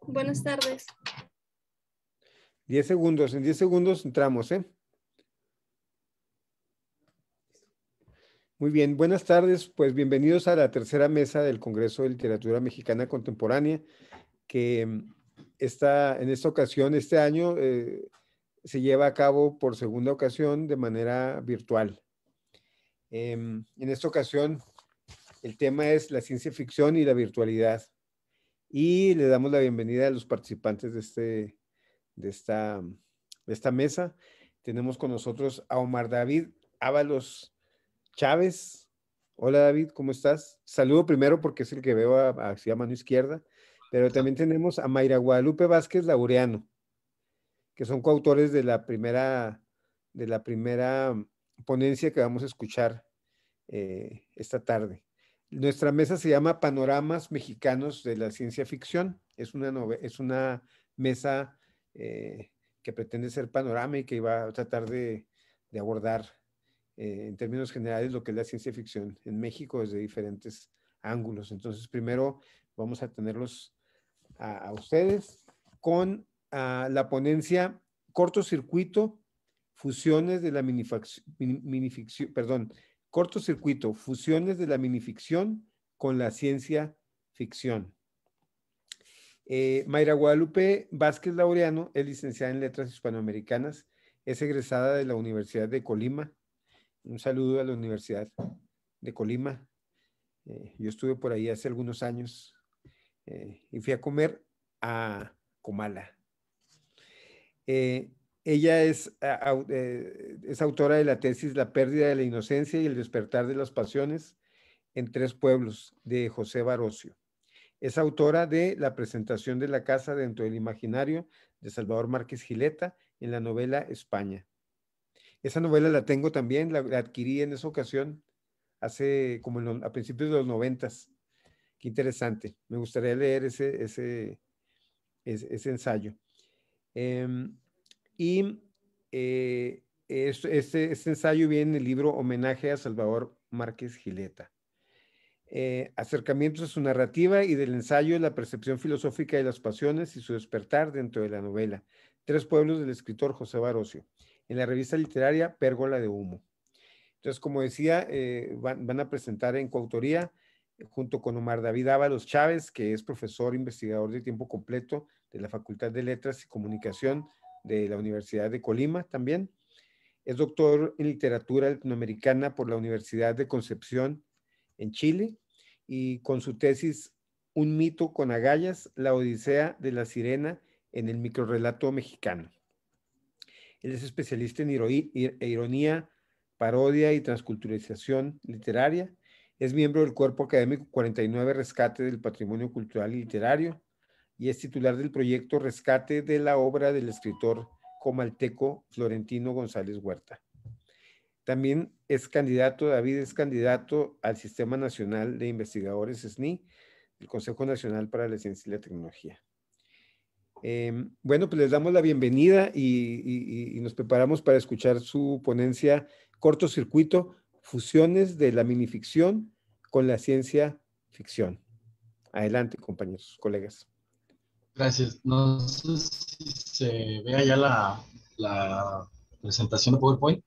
Buenas tardes. 10 segundos, en 10 segundos entramos, ¿eh? Muy bien, buenas tardes, pues bienvenidos a la tercera mesa del Congreso de Literatura Mexicana Contemporánea, que en esta ocasión, este año, se lleva a cabo por segunda ocasión de manera virtual. En esta ocasión, el tema es la ciencia ficción y la virtualidad. Y le damos la bienvenida a los participantes de esta mesa. Tenemos con nosotros a Omar David Ábalos Chávez. Hola David, ¿cómo estás? Saludo primero porque es el que veo hacia mano izquierda, pero también tenemos a Mayra Guadalupe Vázquez Laureano, que son coautores de la primera ponencia que vamos a escuchar esta tarde. Nuestra mesa se llama Panoramas Mexicanos de la Ciencia Ficción. Es una mesa que pretende ser panorama y que va a tratar de abordar en términos generales lo que es la ciencia ficción en México desde diferentes ángulos. Entonces, primero vamos a tenerlos a ustedes con la ponencia Cortocircuito, fusiones de la cortocircuito, fusiones de la minificción con la ciencia ficción. Mayra Guadalupe Vázquez Laureano es licenciada en Letras Hispanoamericanas, es egresada de la Universidad de Colima. Un saludo a la Universidad de Colima. Yo estuve por ahí hace algunos años y fui a comer a Comala. Ella es autora de la tesis La pérdida de la inocencia y el despertar de las pasiones en tres pueblos, de José Barocio. Es autora de La presentación de la casa dentro del imaginario, de Salvador Márquez Gileta, en la novela España. Esa novela la tengo también, la adquirí en esa ocasión, hace como a principios de los 90s. Qué interesante. Me gustaría leer ese ensayo. Este ensayo viene en el libro Homenaje a Salvador Márquez Gileta. Acercamientos a su narrativa y del ensayo, la percepción filosófica de las pasiones y su despertar dentro de la novela. Tres pueblos del escritor José Barocio, en la revista literaria Pérgola de Humo. Entonces, como decía, van a presentar en coautoría, junto con Omar David Ábalos Chávez, que es profesor investigador de tiempo completo de la Facultad de Letras y Comunicación de la Universidad de Colima también. Es doctor en literatura latinoamericana por la Universidad de Concepción en Chile, y con su tesis Un mito con agallas, la odisea de la sirena en el microrrelato mexicano. Él es especialista en ironía, parodia y transculturalización literaria. Es miembro del Cuerpo Académico 49 Rescate del Patrimonio Cultural y Literario y es titular del proyecto Rescate de la obra del escritor comalteco Florentino González Huerta. También David es candidato al Sistema Nacional de Investigadores SNI, el Consejo Nacional para la Ciencia y la Tecnología. Bueno, pues les damos la bienvenida y nos preparamos para escuchar su ponencia Cortocircuito, fusiones de la minificción con la ciencia ficción. Adelante, compañeros, colegas. Gracias. No sé si se vea ya la presentación de PowerPoint.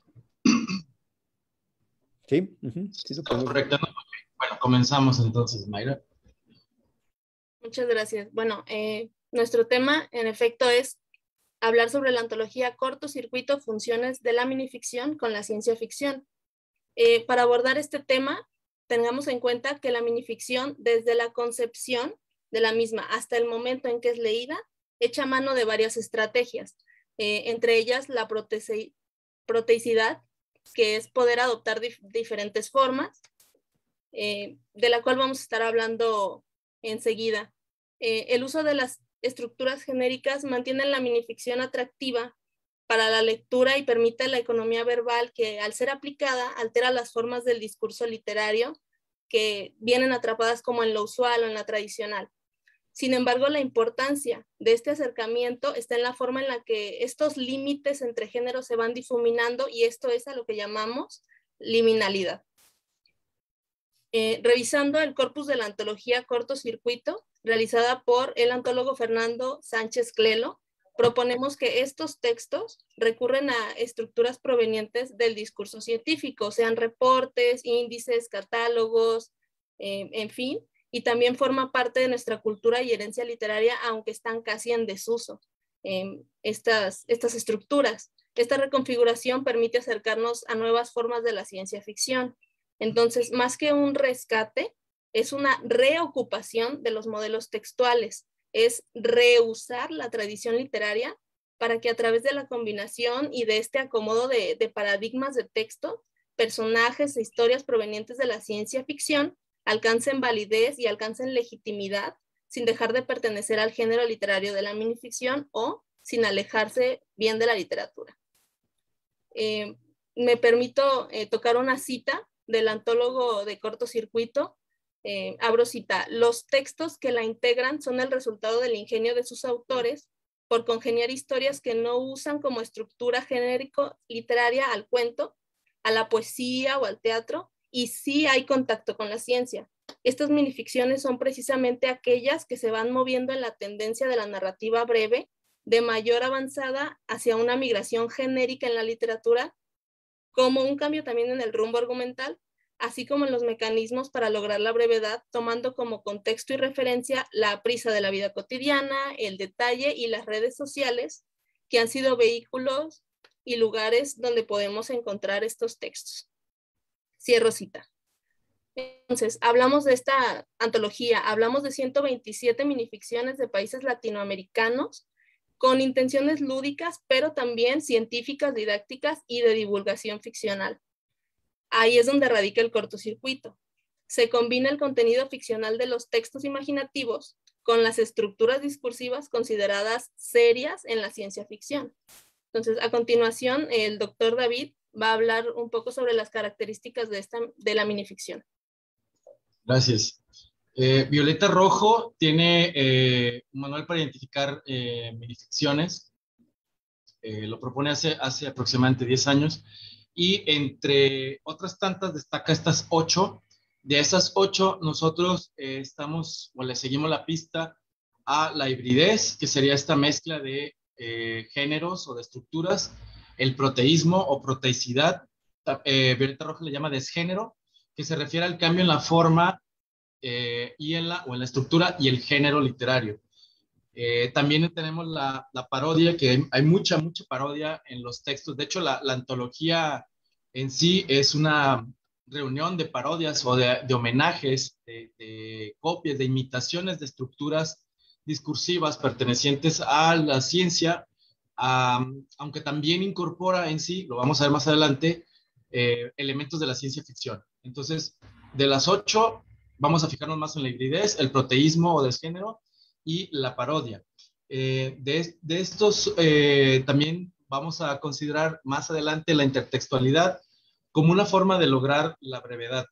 Sí, sí lo podemos ver. Correcto. Bueno, comenzamos entonces, Mayra. Muchas gracias. Bueno, nuestro tema, en efecto, es hablar sobre la antología Cortocircuito, funciones de la minificción con la ciencia ficción. Para abordar este tema, tengamos en cuenta que la minificción, desde la concepción de la misma hasta el momento en que es leída, echa mano de varias estrategias, entre ellas la proteicidad, que es poder adoptar diferentes formas, de la cual vamos a estar hablando enseguida. El uso de las estructuras genéricas mantiene la minificción atractiva para la lectura y permite la economía verbal que, al ser aplicada, altera las formas del discurso literario que vienen atrapadas como en lo usual o en la tradicional. Sin embargo, la importancia de este acercamiento está en la forma en la que estos límites entre géneros se van difuminando, y esto es a lo que llamamos liminalidad. Revisando el corpus de la antología Cortocircuito, realizada por el antólogo Fernando Sánchez Clelo, proponemos que estos textos recurren a estructuras provenientes del discurso científico, sean reportes, índices, catálogos, en fin, y también forma parte de nuestra cultura y herencia literaria, aunque están casi en desuso estas estructuras. Esta reconfiguración permite acercarnos a nuevas formas de la ciencia ficción. Entonces, más que un rescate, es una reocupación de los modelos textuales, es reusar la tradición literaria para que a través de la combinación y de este acomodo de paradigmas de texto, personajes e historias provenientes de la ciencia ficción alcancen validez y alcancen legitimidad sin dejar de pertenecer al género literario de la minificción o sin alejarse bien de la literatura. Me permito tocar una cita del antólogo de Cortocircuito. Abro cita: los textos que la integran son el resultado del ingenio de sus autores por congeniar historias que no usan como estructura genérico literaria al cuento, a la poesía o al teatro, y sí hay contacto con la ciencia. Estas minificciones son precisamente aquellas que se van moviendo en la tendencia de la narrativa breve, de mayor avanzada hacia una migración genérica en la literatura, como un cambio también en el rumbo argumental, así como en los mecanismos para lograr la brevedad, tomando como contexto y referencia la prisa de la vida cotidiana, el detalle y las redes sociales, que han sido vehículos y lugares donde podemos encontrar estos textos. Cierro cita. Entonces, hablamos de esta antología, hablamos de 127 minificciones de países latinoamericanos con intenciones lúdicas, pero también científicas, didácticas y de divulgación ficcional. Ahí es donde radica el cortocircuito. Se combina el contenido ficcional de los textos imaginativos con las estructuras discursivas consideradas serias en la ciencia ficción. Entonces, a continuación, el doctor David va a hablar un poco sobre las características de la minificción. Gracias. Violeta Rojo tiene un manual para identificar minificciones. Lo propone hace aproximadamente 10 años. Y entre otras tantas destaca estas 8. De esas 8, nosotros estamos o le seguimos la pista a la hibridez, que sería esta mezcla de géneros o de estructuras, el proteísmo o proteicidad. Violeta Rojo le llama desgénero, que se refiere al cambio en la forma y en la estructura y el género literario. También tenemos la parodia, que hay mucha parodia en los textos. De hecho, la antología en sí es una reunión de parodias o de homenajes, de copias, de imitaciones de estructuras discursivas pertenecientes a la ciencia, aunque también incorpora en sí, lo vamos a ver más adelante, elementos de la ciencia ficción. Entonces, de las 8, vamos a fijarnos más en la hibridez, el proteísmo o desgénero y la parodia. De estos también vamos a considerar más adelante la intertextualidad como una forma de lograr la brevedad.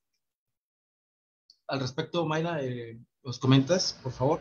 Al respecto, Mayra, ¿nos comentas, por favor?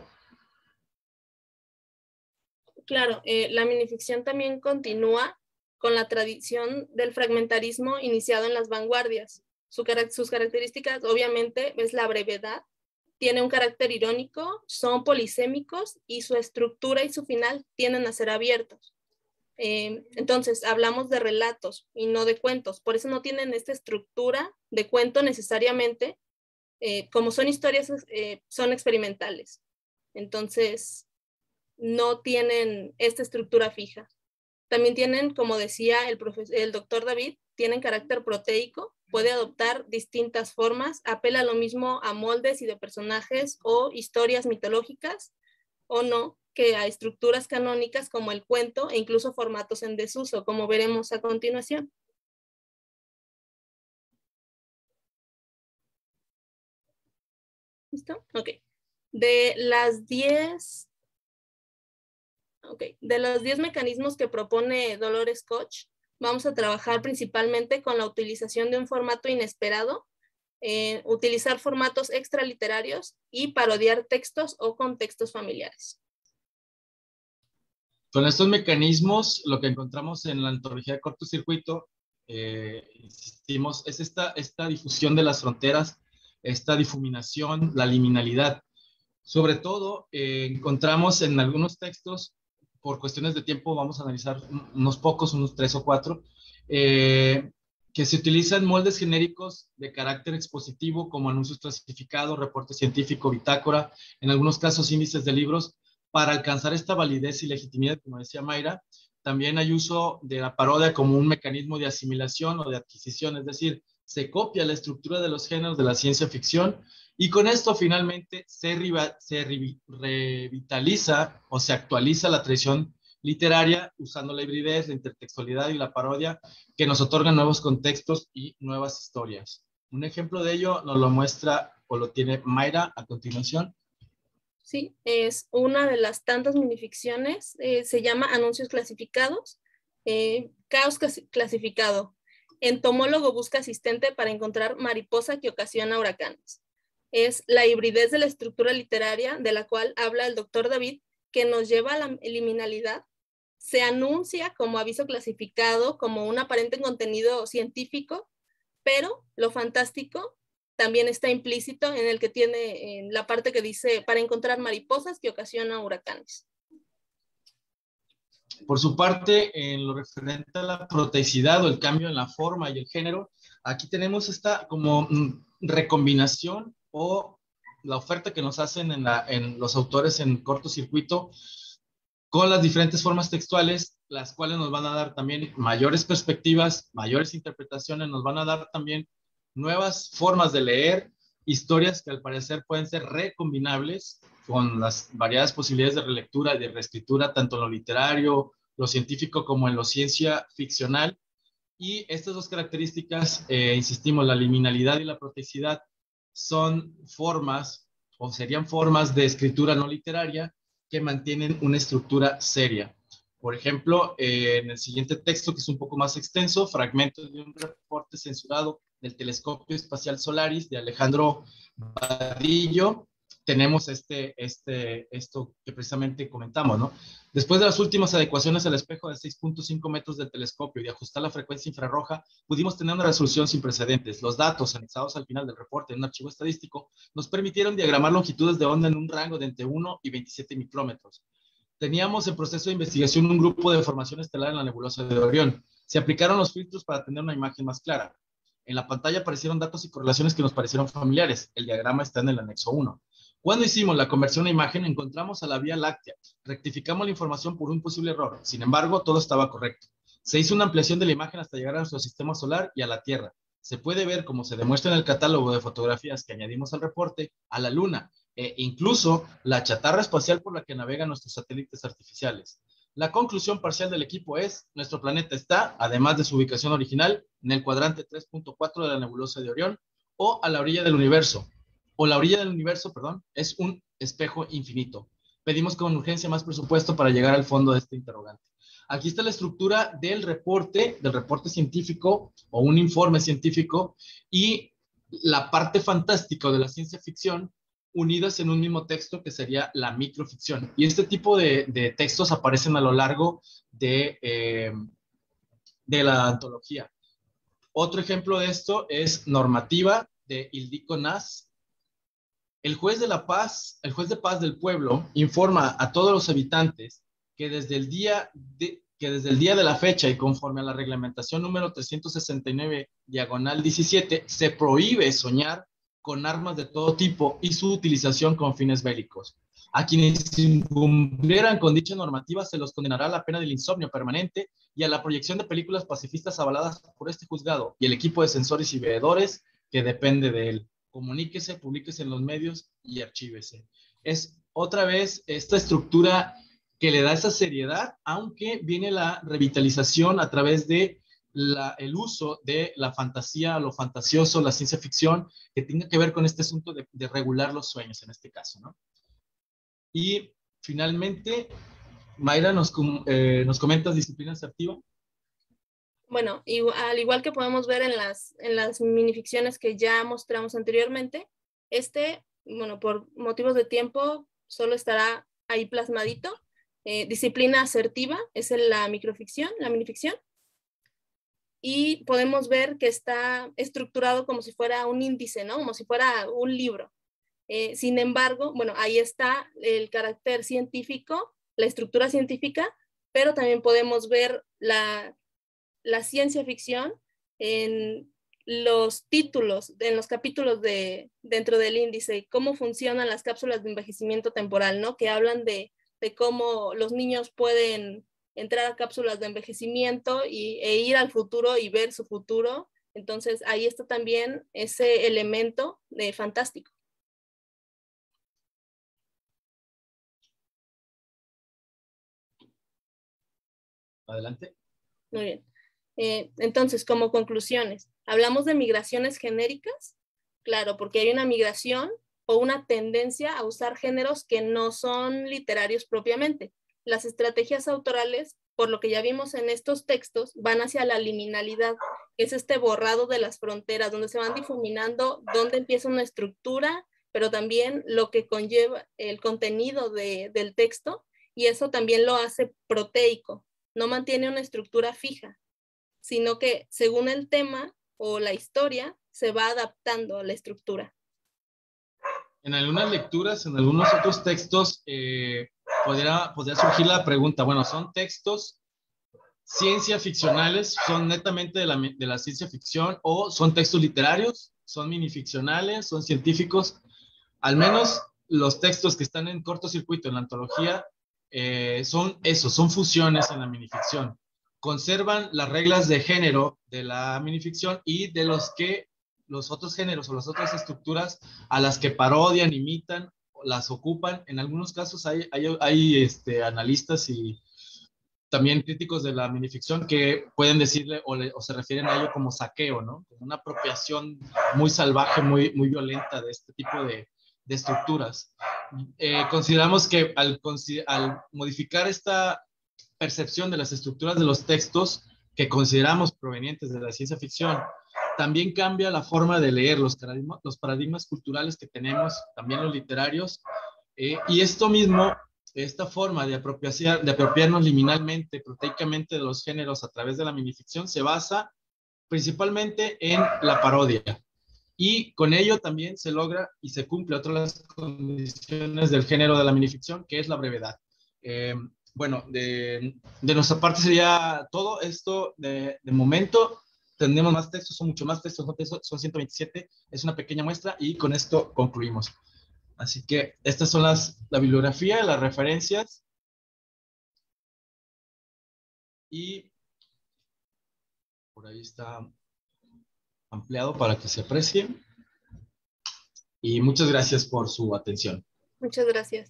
Claro, la minificción también continúa con la tradición del fragmentarismo iniciado en las vanguardias. Sus características, obviamente, es la brevedad, tiene un carácter irónico, son polisémicos y su estructura y su final tienden a ser abiertos. Entonces, hablamos de relatos y no de cuentos, por eso no tienen esta estructura de cuento necesariamente, como son historias, son experimentales. Entonces, no tienen esta estructura fija. También tienen, como decía el doctor David, tienen carácter proteico, puede adoptar distintas formas, apela lo mismo a moldes y de personajes o historias mitológicas, o no, que a estructuras canónicas como el cuento e incluso formatos en desuso, como veremos a continuación. ¿Listo? Ok. De los 10 mecanismos que propone Dolores Koch, vamos a trabajar principalmente con la utilización de un formato inesperado, utilizar formatos extraliterarios y parodiar textos o contextos familiares. Con estos mecanismos, lo que encontramos en la antología de cortocircuito, insistimos, es esta difusión de las fronteras, esta difuminación, la liminalidad. Sobre todo, encontramos en algunos textos, por cuestiones de tiempo, vamos a analizar unos pocos, unos 3 o 4, que se utilizan moldes genéricos de carácter expositivo como anuncios clasificados, reporte científico, bitácora, en algunos casos índices de libros, para alcanzar esta validez y legitimidad, como decía Mayra. También hay uso de la parodia como un mecanismo de asimilación o de adquisición, es decir, se copia la estructura de los géneros de la ciencia ficción y con esto finalmente se revitaliza o se actualiza la tradición literaria usando la hibridez, la intertextualidad y la parodia que nos otorgan nuevos contextos y nuevas historias. Un ejemplo de ello nos lo muestra o lo tiene Mayra a continuación. Sí, es una de las tantas minificciones, se llama Anuncios clasificados, Caos clasificado. Entomólogo busca asistente para encontrar mariposa que ocasiona huracanes. Es la hibridez de la estructura literaria de la cual habla el doctor David, que nos lleva a la liminalidad. Se anuncia como aviso clasificado, como un aparente contenido científico, pero lo fantástico también está implícito en el que tiene en la parte que dice para encontrar mariposas que ocasionan huracanes. Por su parte, en lo referente a la proteicidad o el cambio en la forma y el género, aquí tenemos esta como recombinación o la oferta que nos hacen en los autores en cortocircuito con las diferentes formas textuales, las cuales nos van a dar también mayores perspectivas, mayores interpretaciones, nos van a dar también nuevas formas de leer, historias que al parecer pueden ser recombinables con las variadas posibilidades de relectura y de reescritura, tanto en lo literario, lo científico, como en lo ciencia ficcional. Y estas dos características, insistimos, la liminalidad y la proteicidad, son formas o serían formas de escritura no literaria que mantienen una estructura seria. Por ejemplo, en el siguiente texto, que es un poco más extenso, fragmentos de un reporte censurado del telescopio espacial Solaris de Alejandro Badillo, tenemos esto que precisamente comentamos, ¿no? Después de las últimas adecuaciones al espejo de 6.5 metros del telescopio y de ajustar la frecuencia infrarroja, pudimos tener una resolución sin precedentes. Los datos anexados al final del reporte en un archivo estadístico nos permitieron diagramar longitudes de onda en un rango de entre 1 y 27 micrómetros. Teníamos en proceso de investigación un grupo de formación estelar en la nebulosa de Orión. Se aplicaron los filtros para tener una imagen más clara. En la pantalla aparecieron datos y correlaciones que nos parecieron familiares. El diagrama está en el anexo 1. Cuando hicimos la conversión a imagen, encontramos a la Vía Láctea. Rectificamos la información por un posible error. Sin embargo, todo estaba correcto. Se hizo una ampliación de la imagen hasta llegar a nuestro sistema solar y a la Tierra. Se puede ver, como se demuestra en el catálogo de fotografías que añadimos al reporte, a la Luna e incluso la chatarra espacial por la que navegan nuestros satélites artificiales. La conclusión parcial del equipo es: nuestro planeta está, además de su ubicación original, en el cuadrante 3.4 de la nebulosa de Orión, o a la orilla del universo. O la orilla del universo, perdón, es un espejo infinito. Pedimos con urgencia más presupuesto para llegar al fondo de este interrogante. Aquí está la estructura del reporte científico o un informe científico y la parte fantástica de la ciencia ficción unidas en un mismo texto que sería la microficción. Y este tipo de textos aparecen a lo largo de la antología. Otro ejemplo de esto es Normativa de Ildiko Nas. El juez de paz del pueblo informa a todos los habitantes que desde el día de la fecha y conforme a la reglamentación número 369/17 se prohíbe soñar con armas de todo tipo y su utilización con fines bélicos. A quienes incumplieran con dicha normativa se los condenará a la pena del insomnio permanente y a la proyección de películas pacifistas avaladas por este juzgado y el equipo de censores y veedores que depende de él. Comuníquese, publíquese en los medios y archívese. Es otra vez esta estructura que le da esa seriedad, aunque viene la revitalización a través de el uso de la fantasía, lo fantasioso, la ciencia ficción, que tenga que ver con este asunto de regular los sueños en este caso, ¿no? Y finalmente, Mayra, nos comentas disciplina asertiva. Bueno, al igual que podemos ver en las minificciones que ya mostramos anteriormente, bueno, por motivos de tiempo, solo estará ahí plasmadito. Disciplina asertiva es la microficción, la minificción. Y podemos ver que está estructurado como si fuera un índice, ¿no? Como si fuera un libro. Sin embargo, bueno, ahí está el carácter científico, la estructura científica, pero también podemos ver la ciencia ficción en los títulos, en los capítulos dentro del índice, cómo funcionan las cápsulas de envejecimiento temporal, ¿no? Que hablan de cómo los niños pueden entrar a cápsulas de envejecimiento e ir al futuro y ver su futuro. Entonces, ahí está también ese elemento fantástico. Adelante. Muy bien. Entonces, como conclusiones, ¿hablamos de migraciones genéricas? Claro, porque hay una migración o una tendencia a usar géneros que no son literarios propiamente. Las estrategias autorales, por lo que ya vimos en estos textos, van hacia la liminalidad, que es este borrado de las fronteras, donde se van difuminando dónde empieza una estructura, pero también lo que conlleva el contenido del texto, y eso también lo hace proteico, no mantiene una estructura fija, sino que según el tema o la historia se va adaptando a la estructura. En algunas lecturas, en algunos otros textos, podría surgir la pregunta, bueno, ¿son textos ciencia ficcionales? ¿Son netamente de la ciencia ficción? ¿O son textos literarios? ¿Son minificcionales? ¿Son científicos? Al menos los textos que están en cortocircuito en la antología son eso, son fusiones en la minificción. Conservan las reglas de género de la minificción y de los otros géneros o las otras estructuras a las que parodian, imitan, las ocupan. En algunos casos hay analistas y también críticos de la minificción que pueden decirle o se refieren a ello como saqueo, ¿no? Como una apropiación muy salvaje, muy violenta de este tipo de estructuras. Consideramos que al modificar esta percepción de las estructuras de los textos que consideramos provenientes de la ciencia ficción, también cambia la forma de leer los paradigmas culturales que tenemos, también los literarios, y esto mismo, esta forma de apropiarnos liminalmente, proteicamente de los géneros a través de la minificción, se basa principalmente en la parodia. Y con ello también se logra y se cumple otra de las condiciones del género de la minificción, que es la brevedad. Bueno, de nuestra parte sería todo esto de momento. Tendremos más textos, son mucho más textos, son 127, es una pequeña muestra y con esto concluimos. Así que estas son la bibliografía, las referencias y por ahí está ampliado para que se aprecie. Y muchas gracias por su atención. Muchas gracias.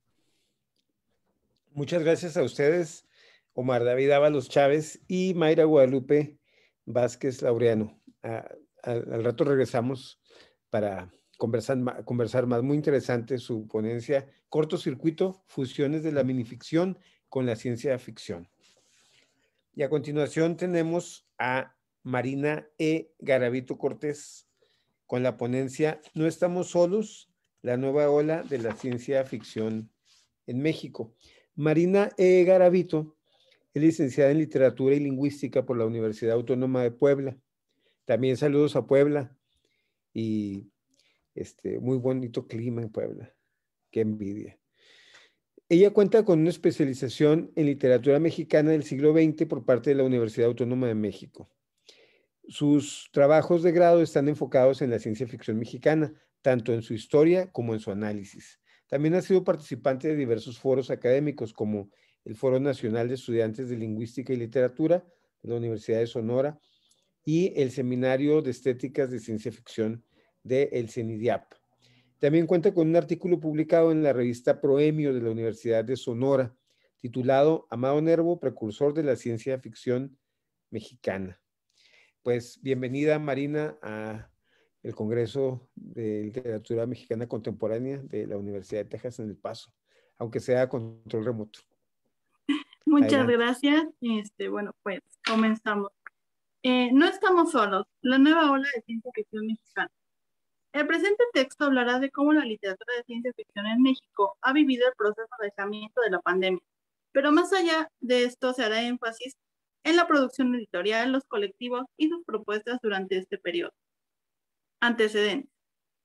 Muchas gracias a ustedes, Omar David Ábalos Chávez y Mayra Guadalupe Vázquez Laureano. Al rato regresamos para conversar más. Muy interesante su ponencia, Cortocircuito, fusiones de la minificción con la ciencia ficción. Y a continuación tenemos a Marina E. Garavito Cortés con la ponencia No estamos solos, la nueva ola de la ciencia ficción en México. Marina E. Garavito es licenciada en Literatura y Lingüística por la Universidad Autónoma de Puebla. También saludos a Puebla y muy bonito clima en Puebla. Qué envidia. Ella cuenta con una especialización en literatura mexicana del siglo XX por parte de la Universidad Autónoma de México. Sus trabajos de grado están enfocados en la ciencia ficción mexicana, tanto en su historia como en su análisis. También ha sido participante de diversos foros académicos, como el Foro Nacional de Estudiantes de Lingüística y Literatura de la Universidad de Sonora y el Seminario de Estéticas de Ciencia Ficción de el CENIDIAP. También cuenta con un artículo publicado en la revista Proemio de la Universidad de Sonora, titulado Amado Nervo, precursor de la ciencia ficción mexicana. Pues bienvenida, Marina, a el Congreso de Literatura Mexicana Contemporánea de la Universidad de Texas en El Paso, aunque sea a control remoto. Muchas Adelante. gracias. Bueno, pues comenzamos. No estamos solos, la nueva ola de ciencia ficción mexicana. El presente texto hablará de cómo la literatura de ciencia ficción en México ha vivido el proceso de aislamiento de la pandemia, pero más allá de esto se hará énfasis en la producción editorial, los colectivos y sus propuestas durante este periodo. Antecedentes.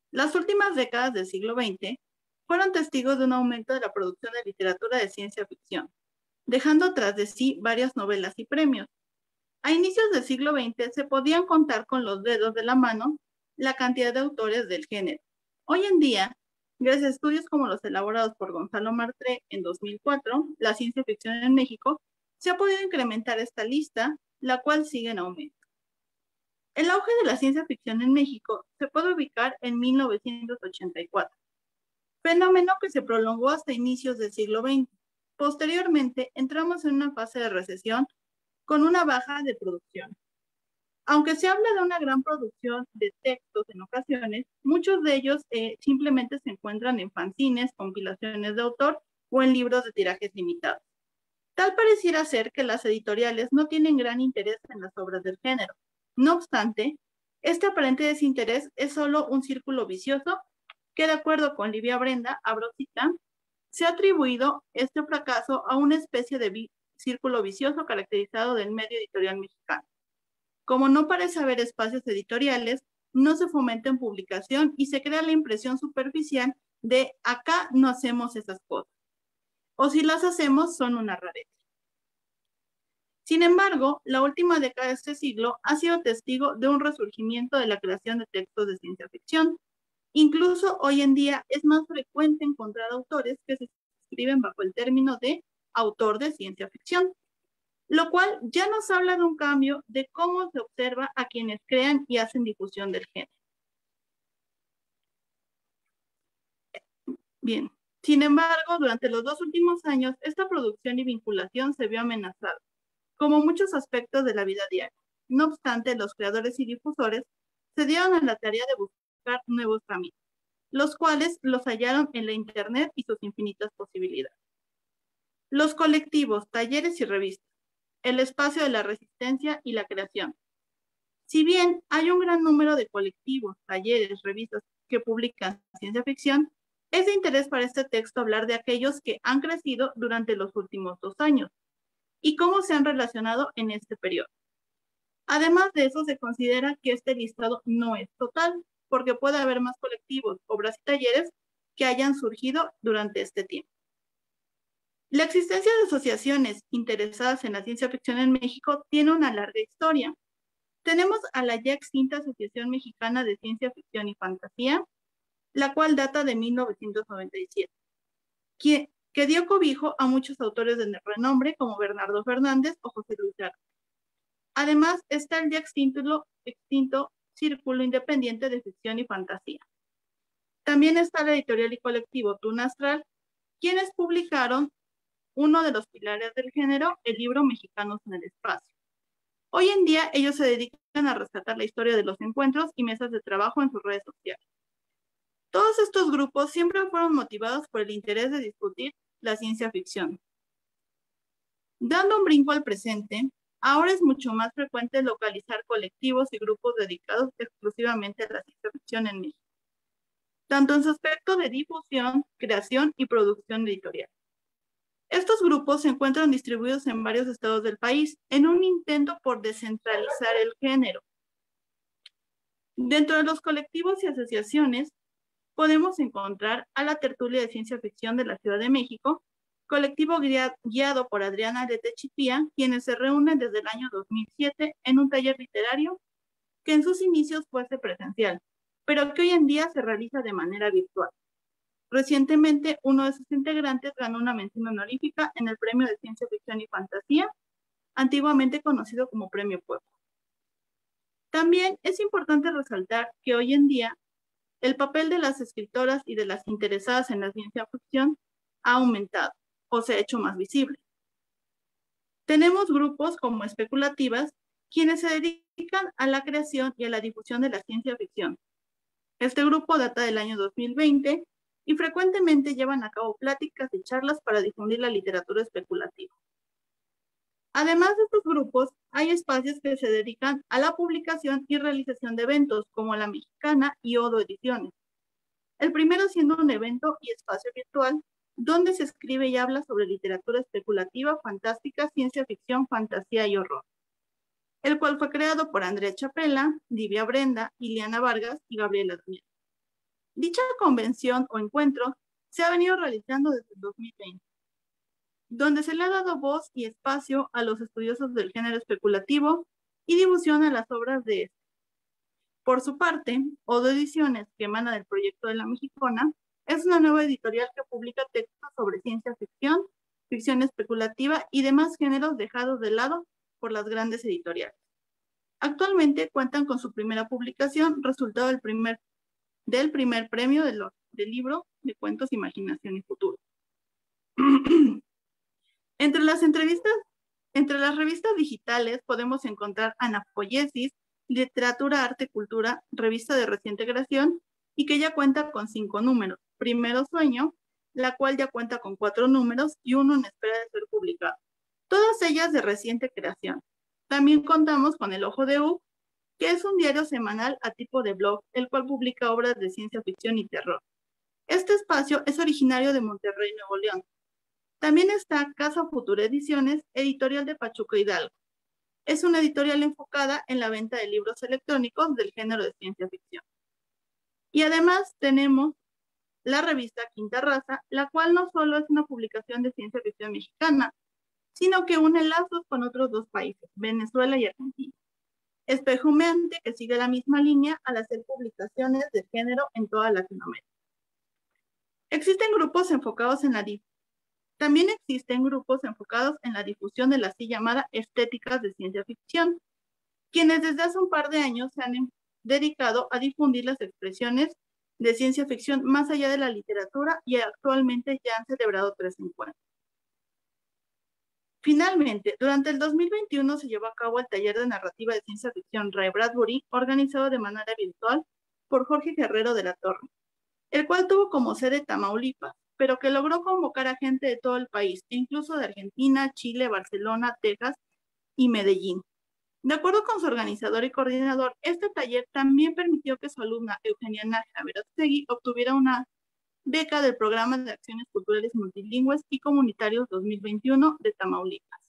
Las últimas décadas del siglo XX fueron testigos de un aumento de la producción de literatura de ciencia ficción, dejando tras de sí varias novelas y premios. A inicios del siglo XX se podían contar con los dedos de la mano la cantidad de autores del género. Hoy en día, gracias a estudios como los elaborados por Gonzalo Martré en 2004, La ciencia ficción en México, se ha podido incrementar esta lista, la cual sigue en aumento. El auge de la ciencia ficción en México se puede ubicar en 1984, fenómeno que se prolongó hasta inicios del siglo XX. Posteriormente, entramos en una fase de recesión con una baja de producción. Aunque se habla de una gran producción de textos en ocasiones, muchos de ellos simplemente se encuentran en fanzines, compilaciones de autor o en libros de tirajes limitados. Tal pareciera ser que las editoriales no tienen gran interés en las obras del género. No obstante, este aparente desinterés es solo un círculo vicioso que, de acuerdo con Livia Brenda, abro cita, se ha atribuido este fracaso a una especie de círculo vicioso caracterizado del medio editorial mexicano. Como no parece haber espacios editoriales, no se fomenta en publicación y se crea la impresión superficial de acá no hacemos esas cosas. O si las hacemos, son una rareza. Sin embargo, la última década de este siglo ha sido testigo de un resurgimiento de la creación de textos de ciencia ficción. Incluso hoy en día es más frecuente encontrar autores que se escriben bajo el término de autor de ciencia ficción, lo cual ya nos habla de un cambio de cómo se observa a quienes crean y hacen difusión del género. Bien, sin embargo, durante los 2 últimos años, esta producción y vinculación se vio amenazada, como muchos aspectos de la vida diaria. No obstante, los creadores y difusores se dieron a la tarea de buscar nuevos caminos, los cuales los hallaron en la Internet y sus infinitas posibilidades. Los colectivos, talleres y revistas, el espacio de la resistencia y la creación. Si bien hay un gran número de colectivos, talleres, revistas que publican ciencia ficción, es de interés para este texto hablar de aquellos que han crecido durante los últimos 2 años y cómo se han relacionado en este periodo. Además de eso, se considera que este listado no es total, porque puede haber más colectivos, obras y talleres que hayan surgido durante este tiempo. La existencia de asociaciones interesadas en la ciencia ficción en México tiene una larga historia. Tenemos a la ya extinta Asociación Mexicana de Ciencia Ficción y Fantasía, la cual data de 1997, que dio cobijo a muchos autores de renombre como Bernardo Fernández o José Luis Garza. Además, está el ya extinto Círculo Independiente de Ficción y Fantasía. También está la editorial y colectivo Tuna Astral, quienes publicaron uno de los pilares del género, el libro Mexicanos en el Espacio. Hoy en día, ellos se dedican a rescatar la historia de los encuentros y mesas de trabajo en sus redes sociales. Todos estos grupos siempre fueron motivados por el interés de discutir la ciencia ficción. Dando un brinco al presente, ahora es mucho más frecuente localizar colectivos y grupos dedicados exclusivamente a la ciencia ficción en México, tanto en su aspecto de difusión, creación y producción editorial. Estos grupos se encuentran distribuidos en varios estados del país en un intento por descentralizar el género. Dentro de los colectivos y asociaciones podemos encontrar a la Tertulia de Ciencia Ficción de la Ciudad de México, colectivo guiado por Adriana Letechitía, quienes se reúnen desde el año 2007 en un taller literario que en sus inicios fuese presencial, pero que hoy en día se realiza de manera virtual. Recientemente, uno de sus integrantes ganó una mención honorífica en el Premio de Ciencia Ficción y Fantasía, antiguamente conocido como Premio Pueblo. También es importante resaltar que hoy en día el papel de las escritoras y de las interesadas en la ciencia ficción ha aumentado o se ha hecho más visible. Tenemos grupos como Especulativas, quienes se dedican a la creación y a la difusión de la ciencia ficción. Este grupo data del año 2020 y frecuentemente llevan a cabo pláticas y charlas para difundir la literatura especulativa. Además de estos grupos, hay espacios que se dedican a la publicación y realización de eventos, como La Mexicana y Odo Ediciones. El primero siendo un evento y espacio virtual, donde se escribe y habla sobre literatura especulativa, fantástica, ciencia ficción, fantasía y horror, el cual fue creado por Andrea Chapela, Livia Brenda, Ileana Vargas y Gabriela Damián. Dicha convención o encuentro se ha venido realizando desde el 2020, donde se le ha dado voz y espacio a los estudiosos del género especulativo y difusión a las obras de este. Por su parte, Odo Ediciones, que emana del proyecto de La Mexicona, es una nueva editorial que publica textos sobre ciencia ficción, ficción especulativa y demás géneros dejados de lado por las grandes editoriales. Actualmente cuentan con su primera publicación, resultado del primer premio del libro de cuentos Imaginación y Futuro. Entre las revistas digitales podemos encontrar Anapoiesis, Literatura, Arte, Cultura, revista de reciente creación y que ya cuenta con 5 números. Primero Sueño, la cual ya cuenta con 4 números y uno en espera de ser publicado. Todas ellas de reciente creación. También contamos con El Ojo de U, que es un diario semanal a tipo de blog, el cual publica obras de ciencia ficción y terror. Este espacio es originario de Monterrey, Nuevo León. También está Casa Futura Ediciones, editorial de Pachuca, Hidalgo. Es una editorial enfocada en la venta de libros electrónicos del género de ciencia ficción. Y además tenemos la revista Quinta Raza, la cual no solo es una publicación de ciencia ficción mexicana, sino que une lazos con otros 2 países, Venezuela y Argentina. Espejumeante, que sigue la misma línea al hacer publicaciones de género en toda Latinoamérica. También existen grupos enfocados en la difusión de la así llamada estéticas de ciencia ficción, quienes desde hace un par de años se han dedicado a difundir las expresiones de ciencia ficción más allá de la literatura y actualmente ya han celebrado 3 encuentros. Finalmente, durante el 2021 se llevó a cabo el taller de narrativa de ciencia ficción Ray Bradbury, organizado de manera virtual por Jorge Guerrero de la Torre, el cual tuvo como sede Tamaulipas, pero que logró convocar a gente de todo el país, incluso de Argentina, Chile, Barcelona, Texas y Medellín. De acuerdo con su organizador y coordinador, este taller también permitió que su alumna Eugenia Nájera Verástegui obtuviera una beca del Programa de Acciones Culturales Multilingües y Comunitarios 2021 de Tamaulipas.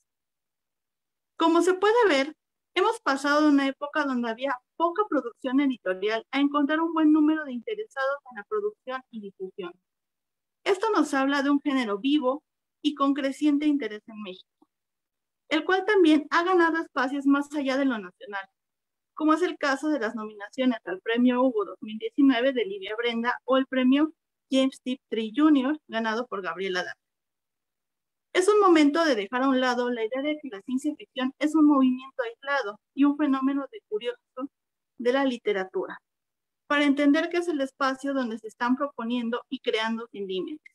Como se puede ver, hemos pasado de una época donde había poca producción editorial a encontrar un buen número de interesados en la producción y difusión. Esto nos habla de un género vivo y con creciente interés en México, el cual también ha ganado espacios más allá de lo nacional, como es el caso de las nominaciones al Premio Hugo 2019 de Livia Brenda o el Premio James Tiptree Jr., ganado por Gabriela Dávila. Es un momento de dejar a un lado la idea de que la ciencia ficción es un movimiento aislado y un fenómeno de curioso de la literatura, para entender que es el espacio donde se están proponiendo y creando sin límites.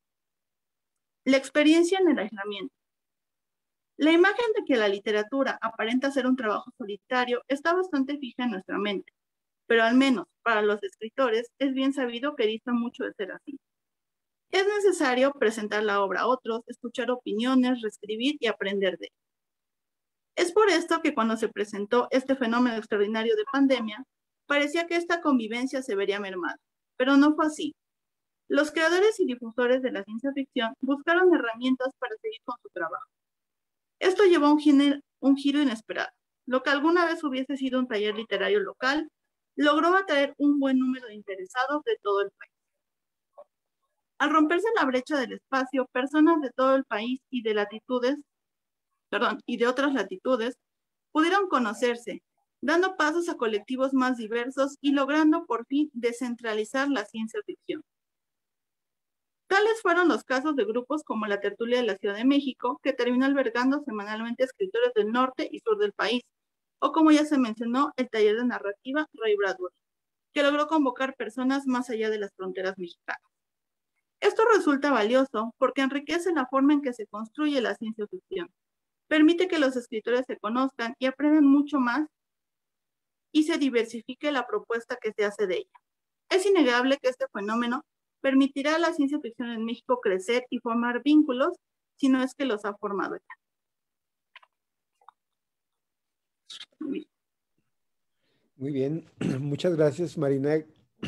La experiencia en el aislamiento. La imagen de que la literatura aparenta ser un trabajo solitario está bastante fija en nuestra mente, pero al menos para los escritores es bien sabido que dista mucho de ser así. Es necesario presentar la obra a otros, escuchar opiniones, reescribir y aprender de ella. Es por esto que cuando se presentó este fenómeno extraordinario de pandemia, parecía que esta convivencia se vería mermada, pero no fue así. Los creadores y difusores de la ciencia ficción buscaron herramientas para seguir con su trabajo. Esto llevó a un giro inesperado. Lo que alguna vez hubiese sido un taller literario local, logró atraer un buen número de interesados de todo el país. Al romperse la brecha del espacio, personas de todo el país y de otras latitudes pudieron conocerse, dando pasos a colectivos más diversos y logrando por fin descentralizar la ciencia ficción. Tales fueron los casos de grupos como la Tertulia de la Ciudad de México, que terminó albergando semanalmente escritores del norte y sur del país, o como ya se mencionó, el taller de narrativa Ray Bradbury, que logró convocar personas más allá de las fronteras mexicanas. Esto resulta valioso porque enriquece la forma en que se construye la ciencia ficción, permite que los escritores se conozcan y aprendan mucho más y se diversifique la propuesta que se hace de ella. Es innegable que este fenómeno permitirá a la ciencia ficción en México crecer y formar vínculos, si no es que los ha formado ya. Muy bien, muchas gracias, Marina.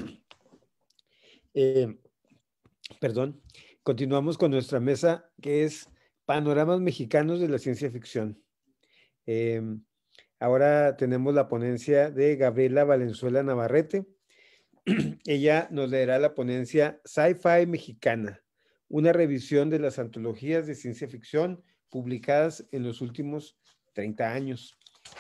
Continuamos con nuestra mesa, que es Panoramas Mexicanos de la Ciencia Ficción. Ahora tenemos la ponencia de Gabriela Valenzuela Navarrete. ella nos leerá la ponencia Sci-Fi Mexicana, una revisión de las antologías de ciencia ficción publicadas en los últimos 30 años.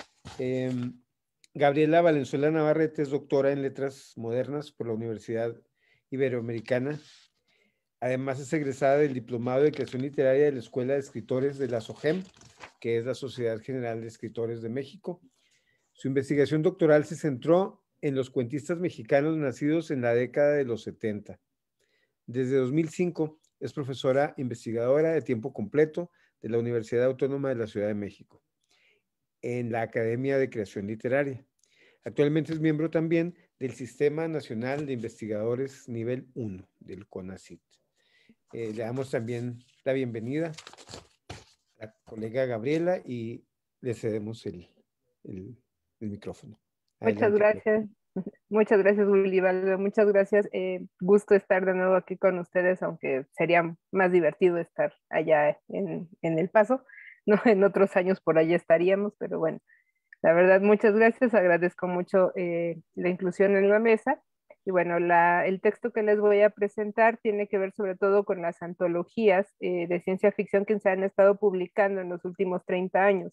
Gabriela Valenzuela Navarrete es doctora en Letras Modernas por la Universidad Iberoamericana. Además es egresada del Diplomado de Creación Literaria de la Escuela de Escritores de la SOGEM, que es la Sociedad General de Escritores de México. Su investigación doctoral se centró en los cuentistas mexicanos nacidos en la década de los 70. Desde 2005 es profesora investigadora de tiempo completo de la Universidad Autónoma de la Ciudad de México, en la Academia de Creación Literaria. Actualmente es miembro también del Sistema Nacional de Investigadores Nivel 1 del CONACYT. Le damos también la bienvenida a la colega Gabriela y le cedemos el micrófono. Adelante. Muchas gracias, Willy. Muchas gracias. Gusto estar de nuevo aquí con ustedes, aunque sería más divertido estar allá en El Paso, ¿no? En otros años por allá estaríamos, pero bueno, la verdad, muchas gracias. Agradezco mucho la inclusión en la mesa. Y bueno, el texto que les voy a presentar tiene que ver sobre todo con las antologías de ciencia ficción que se han estado publicando en los últimos 30 años.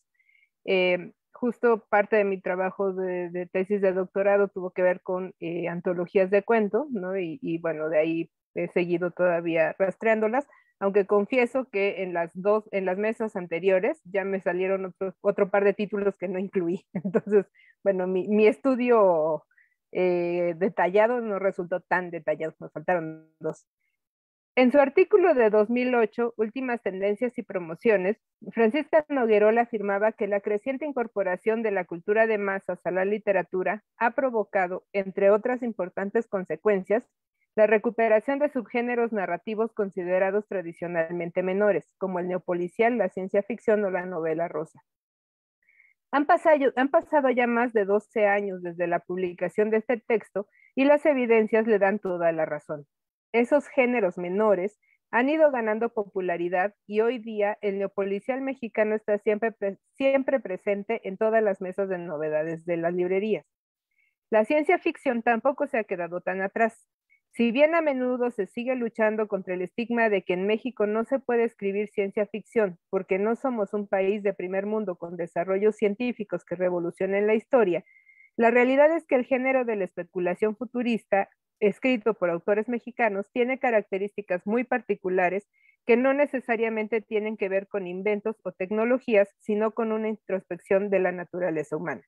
Justo parte de mi trabajo de tesis de doctorado tuvo que ver con antologías de cuento, ¿no? Y bueno, de ahí he seguido todavía rastreándolas, aunque confieso que en las mesas anteriores ya me salieron otro par de títulos que no incluí. Entonces, bueno, mi estudio detallado no resultó tan detallado, me faltaron dos. En su artículo de 2008, Últimas Tendencias y Promociones, Francisca Noguerola afirmaba que la creciente incorporación de la cultura de masas a la literatura ha provocado, entre otras importantes consecuencias, la recuperación de subgéneros narrativos considerados tradicionalmente menores, como el neopolicial, la ciencia ficción o la novela rosa. Han pasado ya más de 12 años desde la publicación de este texto y las evidencias le dan toda la razón. Esos géneros menores han ido ganando popularidad y hoy día el neopolicial mexicano está siempre presente en todas las mesas de novedades de las librerías. La ciencia ficción tampoco se ha quedado tan atrás. Si bien a menudo se sigue luchando contra el estigma de que en México no se puede escribir ciencia ficción porque no somos un país de primer mundo con desarrollos científicos que revolucionen la historia, la realidad es que el género de la especulación futurista, escrito por autores mexicanos, tiene características muy particulares que no necesariamente tienen que ver con inventos o tecnologías, sino con una introspección de la naturaleza humana.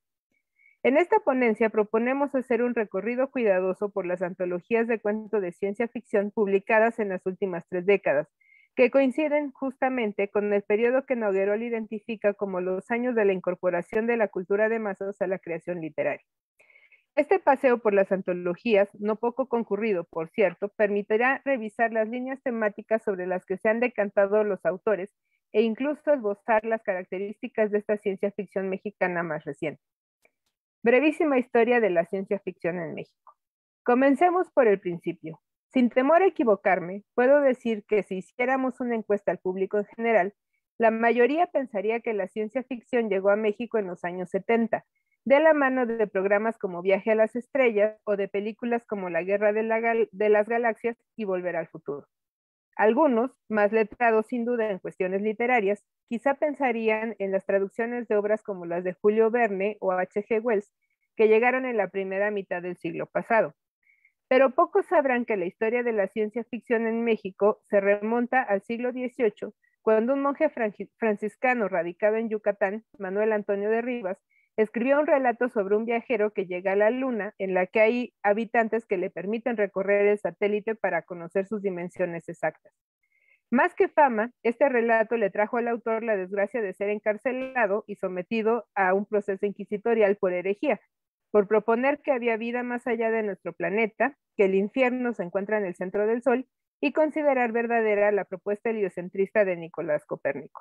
En esta ponencia proponemos hacer un recorrido cuidadoso por las antologías de cuento de ciencia ficción publicadas en las últimas 3 décadas, que coinciden justamente con el periodo que Noguerola identifica como los años de la incorporación de la cultura de masas a la creación literaria. Este paseo por las antologías, no poco concurrido, por cierto, permitirá revisar las líneas temáticas sobre las que se han decantado los autores e incluso esbozar las características de esta ciencia ficción mexicana más reciente. Brevísima historia de la ciencia ficción en México. Comencemos por el principio. Sin temor a equivocarme, puedo decir que si hiciéramos una encuesta al público en general, la mayoría pensaría que la ciencia ficción llegó a México en los años 70, de la mano de programas como Viaje a las Estrellas o de películas como La Guerra de las Galaxias y Volver al Futuro. Algunos, más letrados sin duda en cuestiones literarias, quizá pensarían en las traducciones de obras como las de Julio Verne o H.G. Wells, que llegaron en la primera mitad del siglo pasado. Pero pocos sabrán que la historia de la ciencia ficción en México se remonta al siglo XVIII, cuando un monje franciscano radicado en Yucatán, Manuel Antonio de Rivas, escribió un relato sobre un viajero que llega a la Luna, en la que hay habitantes que le permiten recorrer el satélite para conocer sus dimensiones exactas. Más que fama, este relato le trajo al autor la desgracia de ser encarcelado y sometido a un proceso inquisitorial por herejía, por proponer que había vida más allá de nuestro planeta, que el infierno se encuentra en el centro del Sol, y considerar verdadera la propuesta heliocentrista de Nicolás Copérnico.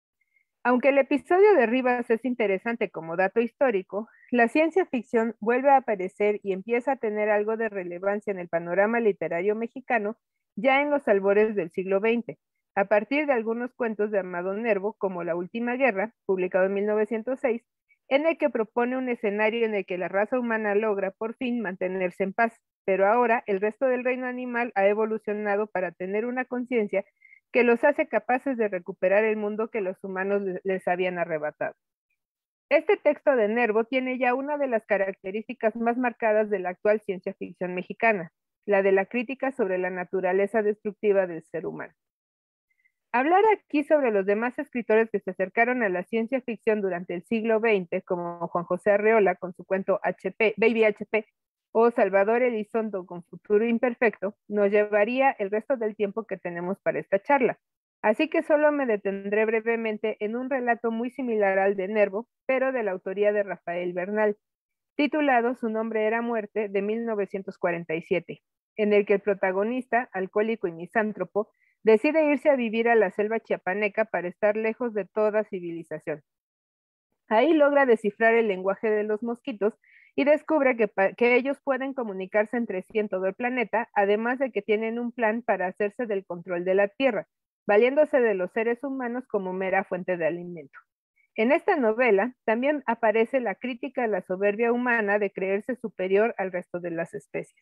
Aunque el episodio de Rivas es interesante como dato histórico, la ciencia ficción vuelve a aparecer y empieza a tener algo de relevancia en el panorama literario mexicano ya en los albores del siglo XX, a partir de algunos cuentos de Amado Nervo, como La Última Guerra, publicado en 1906, en el que propone un escenario en el que la raza humana logra por fin mantenerse en paz, pero ahora el resto del reino animal ha evolucionado para tener una conciencia que los hace capaces de recuperar el mundo que los humanos les habían arrebatado. Este texto de Nervo tiene ya una de las características más marcadas de la actual ciencia ficción mexicana, la de la crítica sobre la naturaleza destructiva del ser humano. Hablar aquí sobre los demás escritores que se acercaron a la ciencia ficción durante el siglo XX, como Juan José Arreola con su cuento Baby HP, o Salvador Elizondo con Futuro Imperfecto, nos llevaría el resto del tiempo que tenemos para esta charla. Así que solo me detendré brevemente en un relato muy similar al de Nervo, pero de la autoría de Rafael Bernal, titulado Su nombre era muerte, de 1947, en el que el protagonista, alcohólico y misántropo, decide irse a vivir a la selva chiapaneca para estar lejos de toda civilización. Ahí logra descifrar el lenguaje de los mosquitos y descubre que ellos pueden comunicarse entre sí en todo el planeta, además de que tienen un plan para hacerse del control de la Tierra, valiéndose de los seres humanos como mera fuente de alimento. En esta novela también aparece la crítica a la soberbia humana de creerse superior al resto de las especies.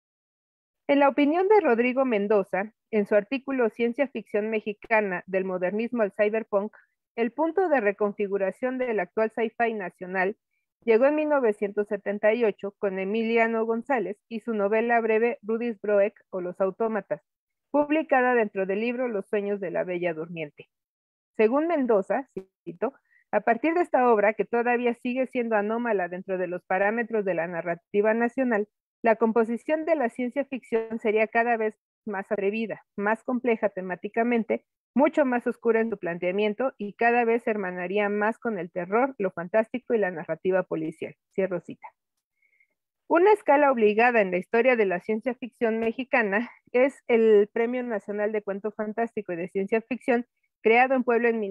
En la opinión de Rodrigo Mendoza, en su artículo Ciencia Ficción Mexicana del Modernismo al Cyberpunk, el punto de reconfiguración del actual sci-fi nacional llegó en 1978 con Emiliano González y su novela breve Rudis Broek o Los Autómatas, publicada dentro del libro Los Sueños de la Bella Durmiente. Según Mendoza, cito, a partir de esta obra, que todavía sigue siendo anómala dentro de los parámetros de la narrativa nacional, la composición de la ciencia ficción sería cada vez más atrevida, más compleja temáticamente, mucho más oscura en su planteamiento y cada vez se hermanaría más con el terror, lo fantástico y la narrativa policial. Cierro cita. Una escala obligada en la historia de la ciencia ficción mexicana es el Premio Nacional de Cuento Fantástico y de Ciencia Ficción, creado en Puebla en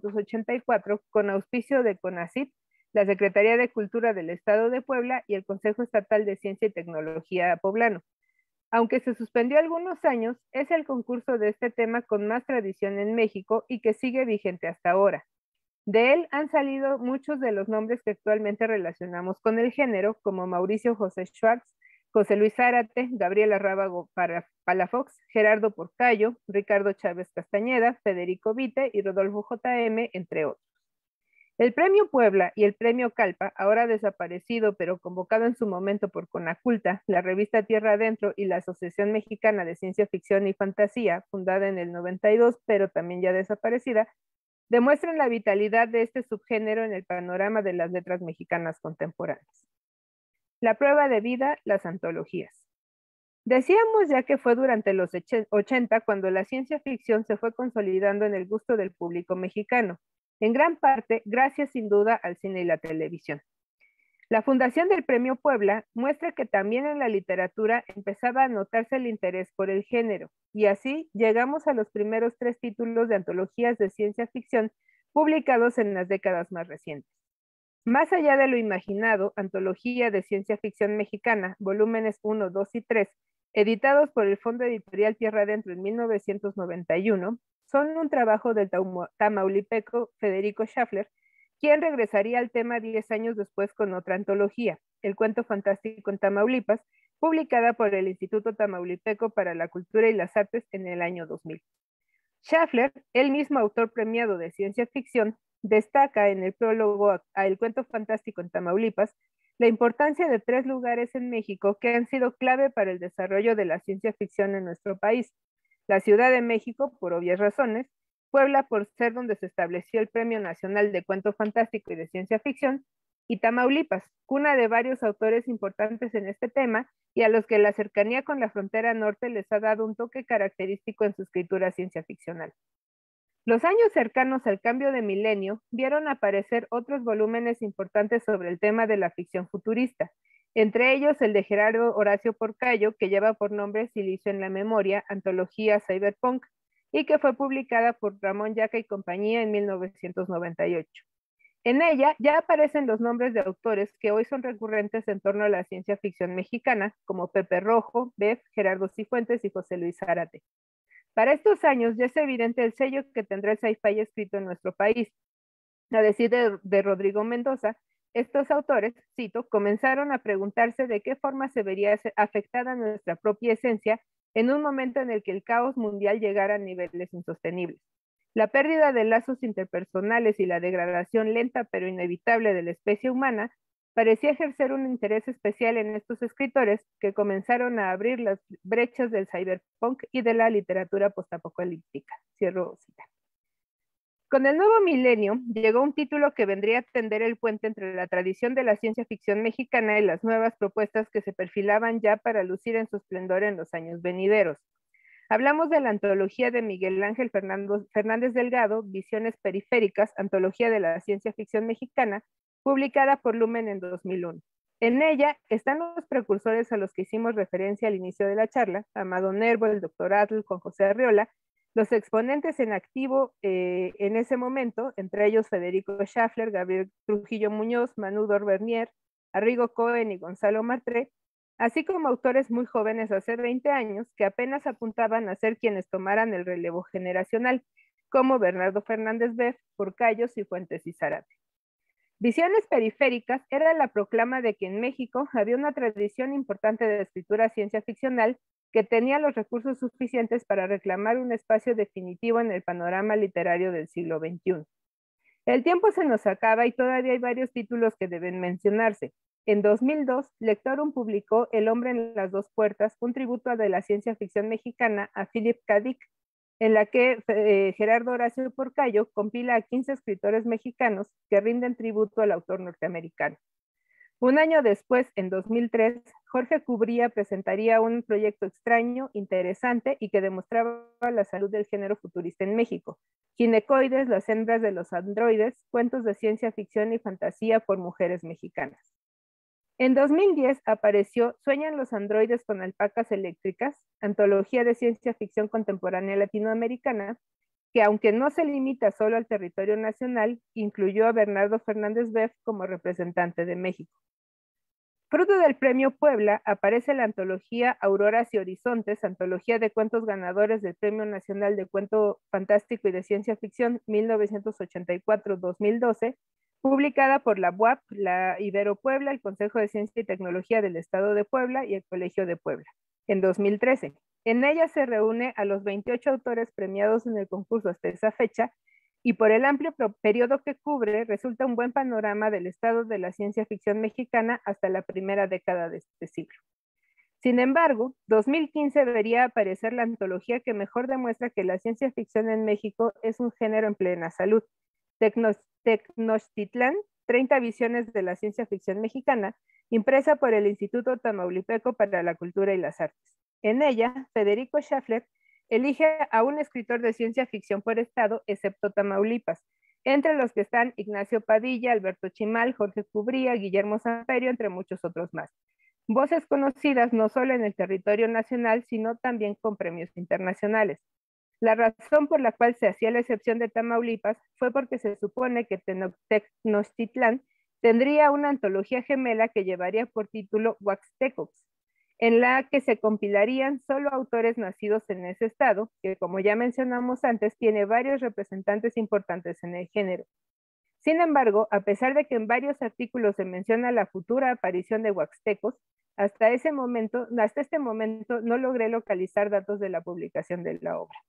1984 con auspicio de CONACYT, la Secretaría de Cultura del Estado de Puebla y el Consejo Estatal de Ciencia y Tecnología poblano. Aunque se suspendió algunos años, es el concurso de este tema con más tradición en México y que sigue vigente hasta ahora. De él han salido muchos de los nombres que actualmente relacionamos con el género, como Mauricio José Schwartz, José Luis Zárate, Gabriela Rábago Palafox, Gerardo Porcayo, Ricardo Chávez Castañeda, Federico Vite y Rodolfo J.M., entre otros. El Premio Puebla y el Premio Calpa, ahora desaparecido pero convocado en su momento por Conaculta, la revista Tierra Adentro y la Asociación Mexicana de Ciencia Ficción y Fantasía, fundada en el 92 pero también ya desaparecida, demuestran la vitalidad de este subgénero en el panorama de las letras mexicanas contemporáneas. La prueba de vida, las antologías. Decíamos ya que fue durante los 80 cuando la ciencia ficción se fue consolidando en el gusto del público mexicano, en gran parte gracias sin duda al cine y la televisión. La fundación del Premio Puebla muestra que también en la literatura empezaba a notarse el interés por el género, y así llegamos a los primeros 3 títulos de antologías de ciencia ficción publicados en las décadas más recientes. Más allá de lo imaginado, Antología de Ciencia Ficción Mexicana, volúmenes 1, 2 y 3, editados por el Fondo Editorial Tierra Adentro en 1991, son un trabajo del tamaulipeco Federico Schaffler, quien regresaría al tema 10 años después con otra antología, El Cuento Fantástico en Tamaulipas, publicada por el Instituto Tamaulipeco para la Cultura y las Artes en el año 2000. Schaffler, el mismo autor premiado de ciencia ficción, destaca en el prólogo a El Cuento Fantástico en Tamaulipas la importancia de 3 lugares en México que han sido clave para el desarrollo de la ciencia ficción en nuestro país. La Ciudad de México, por obvias razones, Puebla, por ser donde se estableció el Premio Nacional de Cuento Fantástico y de Ciencia Ficción, y Tamaulipas, cuna de varios autores importantes en este tema y a los que la cercanía con la frontera norte les ha dado un toque característico en su escritura ciencia ficcional. Los años cercanos al cambio de milenio vieron aparecer otros volúmenes importantes sobre el tema de la ficción futurista, entre ellos el de Gerardo Horacio Porcayo, que lleva por nombre Silicio en la Memoria, Antología Cyberpunk, y que fue publicada por Ramón Yaca y compañía en 1998. En ella ya aparecen los nombres de autores que hoy son recurrentes en torno a la ciencia ficción mexicana, como Pepe Rojo, Bev, Gerardo Cifuentes y José Luis Zárate. Para estos años ya es evidente el sello que tendrá el sci-fi escrito en nuestro país. A decir de Rodrigo Mendoza, Estos autores, cito, comenzaron a preguntarse de qué forma se vería afectada nuestra propia esencia en un momento en el que el caos mundial llegara a niveles insostenibles. La pérdida de lazos interpersonales y la degradación lenta pero inevitable de la especie humana parecía ejercer un interés especial en estos escritores que comenzaron a abrir las brechas del cyberpunk y de la literatura postapocalíptica. Cierro cita. Con el nuevo milenio llegó un título que vendría a tender el puente entre la tradición de la ciencia ficción mexicana y las nuevas propuestas que se perfilaban ya para lucir en su esplendor en los años venideros. Hablamos de la antología de Miguel Ángel Fernández Delgado, Visiones Periféricas, Antología de la Ciencia Ficción Mexicana, publicada por Lumen en 2001. En ella están los precursores a los que hicimos referencia al inicio de la charla, Amado Nervo, el Dr. Atl, Juan José Arriola, los exponentes en activo en ese momento, entre ellos Federico Schaffler, Gabriel Trujillo Muñoz, Manu Dorvernier, Arrigo Cohen y Gonzalo Martré, así como autores muy jóvenes hace 20 años que apenas apuntaban a ser quienes tomaran el relevo generacional, como Bernardo Fernández Beff, Porcallos y Fuentes y Zárate. Visiones Periféricas era la proclama de que en México había una tradición importante de escritura ciencia ficcional que tenía los recursos suficientes para reclamar un espacio definitivo en el panorama literario del siglo XXI. El tiempo se nos acaba y todavía hay varios títulos que deben mencionarse. En 2002, Lectorum publicó El hombre en las dos puertas, un tributo a de la ciencia ficción mexicana a Philip K. Dick, en la que Gerardo Horacio Porcayo compila a 15 escritores mexicanos que rinden tributo al autor norteamericano. Un año después, en 2003, Jorge Cubría presentaría un proyecto extraño, interesante y que demostraba la salud del género futurista en México. Ginecoides, las hembras de los androides, cuentos de ciencia ficción y fantasía por mujeres mexicanas. En 2010 apareció Sueñan los androides con alpacas eléctricas, antología de ciencia ficción contemporánea latinoamericana, que aunque no se limita solo al territorio nacional, incluyó a Bernardo Fernández Beff como representante de México. Fruto del Premio Puebla aparece la antología Auroras y Horizontes, antología de cuentos ganadores del Premio Nacional de Cuento Fantástico y de Ciencia Ficción 1984-2012, publicada por la UAP, la Ibero Puebla, el Consejo de Ciencia y Tecnología del Estado de Puebla y el Colegio de Puebla, en 2013. En ella se reúne a los 28 autores premiados en el concurso hasta esa fecha, y por el amplio periodo que cubre, resulta un buen panorama del estado de la ciencia ficción mexicana hasta la primera década de este siglo. Sin embargo, 2015 debería aparecer la antología que mejor demuestra que la ciencia ficción en México es un género en plena salud. Tecnochtitlán, 30 visiones de la ciencia ficción mexicana, impresa por el Instituto Tamaulipeco para la Cultura y las Artes. En ella, Federico Schaffler elige a un escritor de ciencia ficción por estado, excepto Tamaulipas, entre los que están Ignacio Padilla, Alberto Chimal, Jorge Cubría, Guillermo Samperio, entre muchos otros más. Voces conocidas no solo en el territorio nacional, sino también con premios internacionales. La razón por la cual se hacía la excepción de Tamaulipas fue porque se supone que Tenochtitlán tendría una antología gemela que llevaría por título Huaxtecox, en la que se compilarían solo autores nacidos en ese estado, que como ya mencionamos antes, tiene varios representantes importantes en el género. Sin embargo, a pesar de que en varios artículos se menciona la futura aparición de Huaxtecos, hasta este momento no logré localizar datos de la publicación de la obra.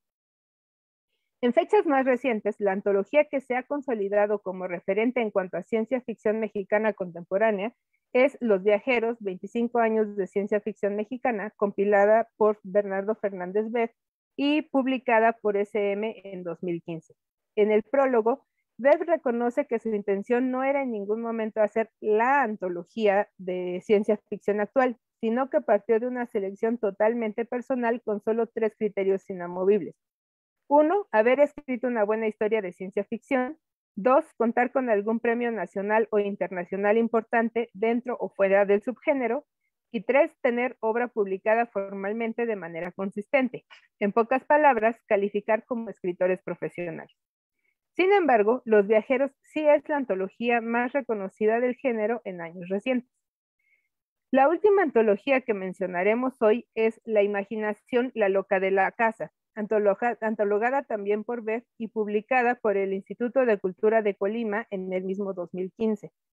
En fechas más recientes, la antología que se ha consolidado como referente en cuanto a ciencia ficción mexicana contemporánea es Los Viajeros, 25 años de ciencia ficción mexicana, compilada por Bernardo Fernández Beff y publicada por SM en 2015. En el prólogo, Beff reconoce que su intención no era en ningún momento hacer la antología de ciencia ficción actual, sino que partió de una selección totalmente personal con solo 3 criterios inamovibles. 1, haber escrito una buena historia de ciencia ficción. 2, contar con algún premio nacional o internacional importante dentro o fuera del subgénero. Y 3, tener obra publicada formalmente de manera consistente. En pocas palabras, calificar como escritores profesionales. Sin embargo, Los Viajeros sí es la antología más reconocida del género en años recientes. La última antología que mencionaremos hoy es La Imaginación, la loca de la casa, antologada también por Beff y publicada por el Instituto de Cultura de Colima en el mismo 2015.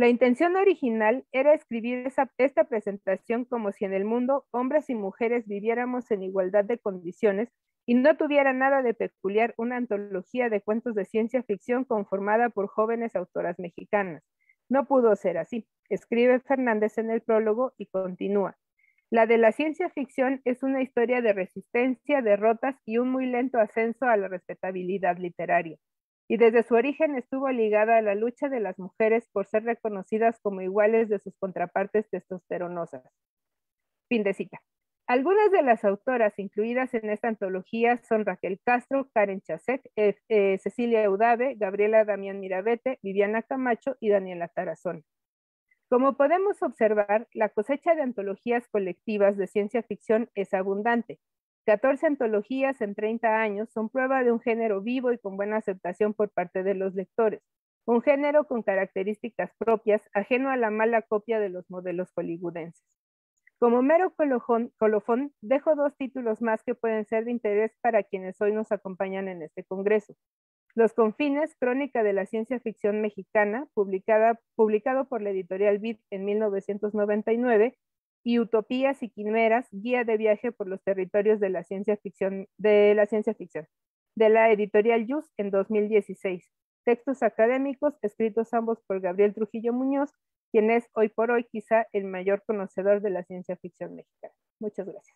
La intención original era escribir esta presentación como si en el mundo hombres y mujeres viviéramos en igualdad de condiciones y no tuviera nada de peculiar una antología de cuentos de ciencia ficción conformada por jóvenes autoras mexicanas. No pudo ser así. Escribe Fernández en el prólogo y continúa. La de la ciencia ficción es una historia de resistencia, derrotas y un muy lento ascenso a la respetabilidad literaria. Y desde su origen estuvo ligada a la lucha de las mujeres por ser reconocidas como iguales de sus contrapartes testosteronosas. Fin de cita. Algunas de las autoras incluidas en esta antología son Raquel Castro, Karen Chasek, Cecilia Eudave, Gabriela Damián Mirabete, Viviana Camacho y Daniela Tarazón. Como podemos observar, la cosecha de antologías colectivas de ciencia ficción es abundante. 14 antologías en 30 años son prueba de un género vivo y con buena aceptación por parte de los lectores. Un género con características propias, ajeno a la mala copia de los modelos hollywoodenses. Como mero colofón, dejo 2 títulos más que pueden ser de interés para quienes hoy nos acompañan en este congreso. Los Confines, crónica de la ciencia ficción mexicana, publicado por la editorial Vid en 1999, y Utopías y Quimeras, guía de viaje por los territorios de la ciencia ficción, de la editorial Yus en 2016. Textos académicos escritos ambos por Gabriel Trujillo Muñoz, quien es hoy por hoy quizá el mayor conocedor de la ciencia ficción mexicana. Muchas gracias.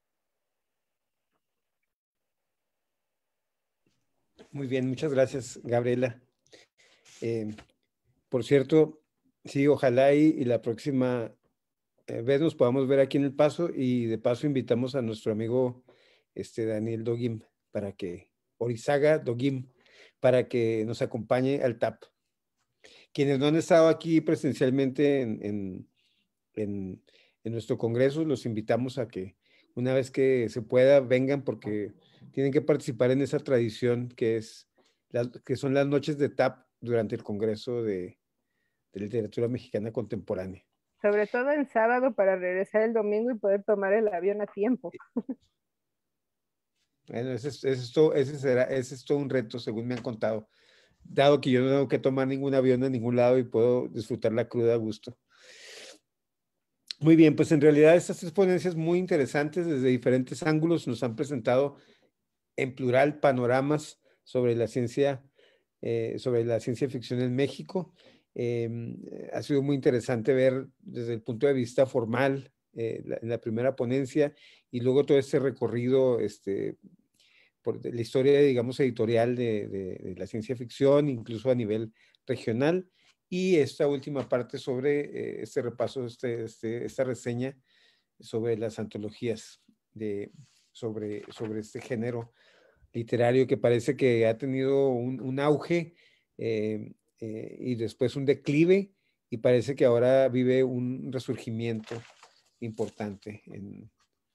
Muy bien, muchas gracias, Gabriela. Por cierto, sí, ojalá y la próxima vez nos podamos ver aquí en El Paso, y de paso invitamos a nuestro amigo Daniel Dogim para que, Orizaga Dogim, para que nos acompañe al TAP. Quienes no han estado aquí presencialmente en nuestro congreso, los invitamos a que una vez que se pueda vengan, porque tienen que participar en esa tradición que son las noches de TAP durante el Congreso de Literatura Mexicana Contemporánea. Sobre todo el sábado para regresar el domingo y poder tomar el avión a tiempo. Bueno, ese es todo un reto, según me han contado, dado que yo no tengo que tomar ningún avión a ningún lado y puedo disfrutar la cruda a gusto. Muy bien, pues en realidad estas 3 ponencias muy interesantes desde diferentes ángulos nos han presentado en plural panoramas sobre la ciencia ficción en México. Ha sido muy interesante ver desde el punto de vista formal en la primera ponencia, y luego todo este recorrido por la historia, digamos, editorial de la ciencia ficción, incluso a nivel regional, y esta última parte sobre este repaso, esta reseña sobre las antologías sobre este género literario que parece que ha tenido un auge y después un declive, y parece que ahora vive un resurgimiento importante en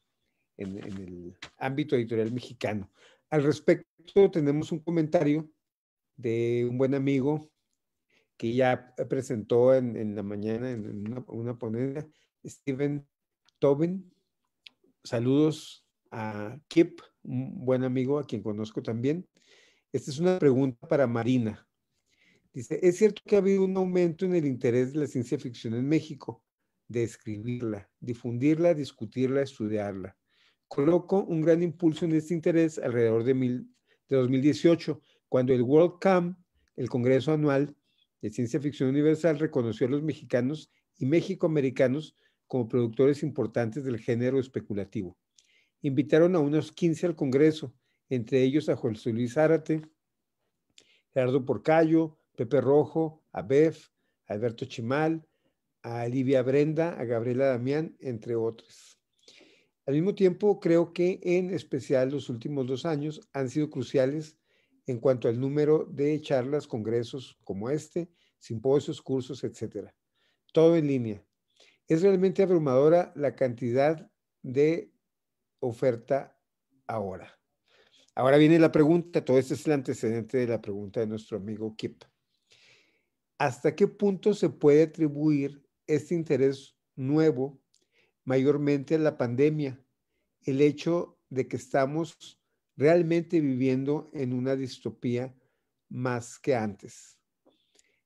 el ámbito editorial mexicano. Al respecto, tenemos un comentario de un buen amigo que ya presentó en la mañana en una ponencia, Steven Tobin. Saludos a Kip, un buen amigo a quien conozco también. Esta es una pregunta para Marina. Dice, ¿es cierto que ha habido un aumento en el interés de la ciencia ficción en México? De escribirla, difundirla, discutirla, estudiarla. Coloco un gran impulso en este interés alrededor de 2018, cuando el WorldCam, el Congreso Anual de Ciencia Ficción Universal, reconoció a los mexicanos y mexicoamericanos como productores importantes del género especulativo. Invitaron a unos 15 al Congreso, entre ellos a José Luis Zárate, Gerardo Porcayo, Pepe Rojo, a Bef, a Alberto Chimal, a Livia Brenda, a Gabriela Damián, entre otros. Al mismo tiempo, creo que en especial los últimos 2 años han sido cruciales en cuanto al número de charlas, congresos como este, simposios, cursos, etcétera. Todo en línea. Es realmente abrumadora la cantidad de oferta ahora. Ahora viene la pregunta, todo este es el antecedente de la pregunta de nuestro amigo Kip. ¿Hasta qué punto se puede atribuir este interés nuevo mayormente a la pandemia? El hecho de que estamos realmente viviendo en una distopía más que antes.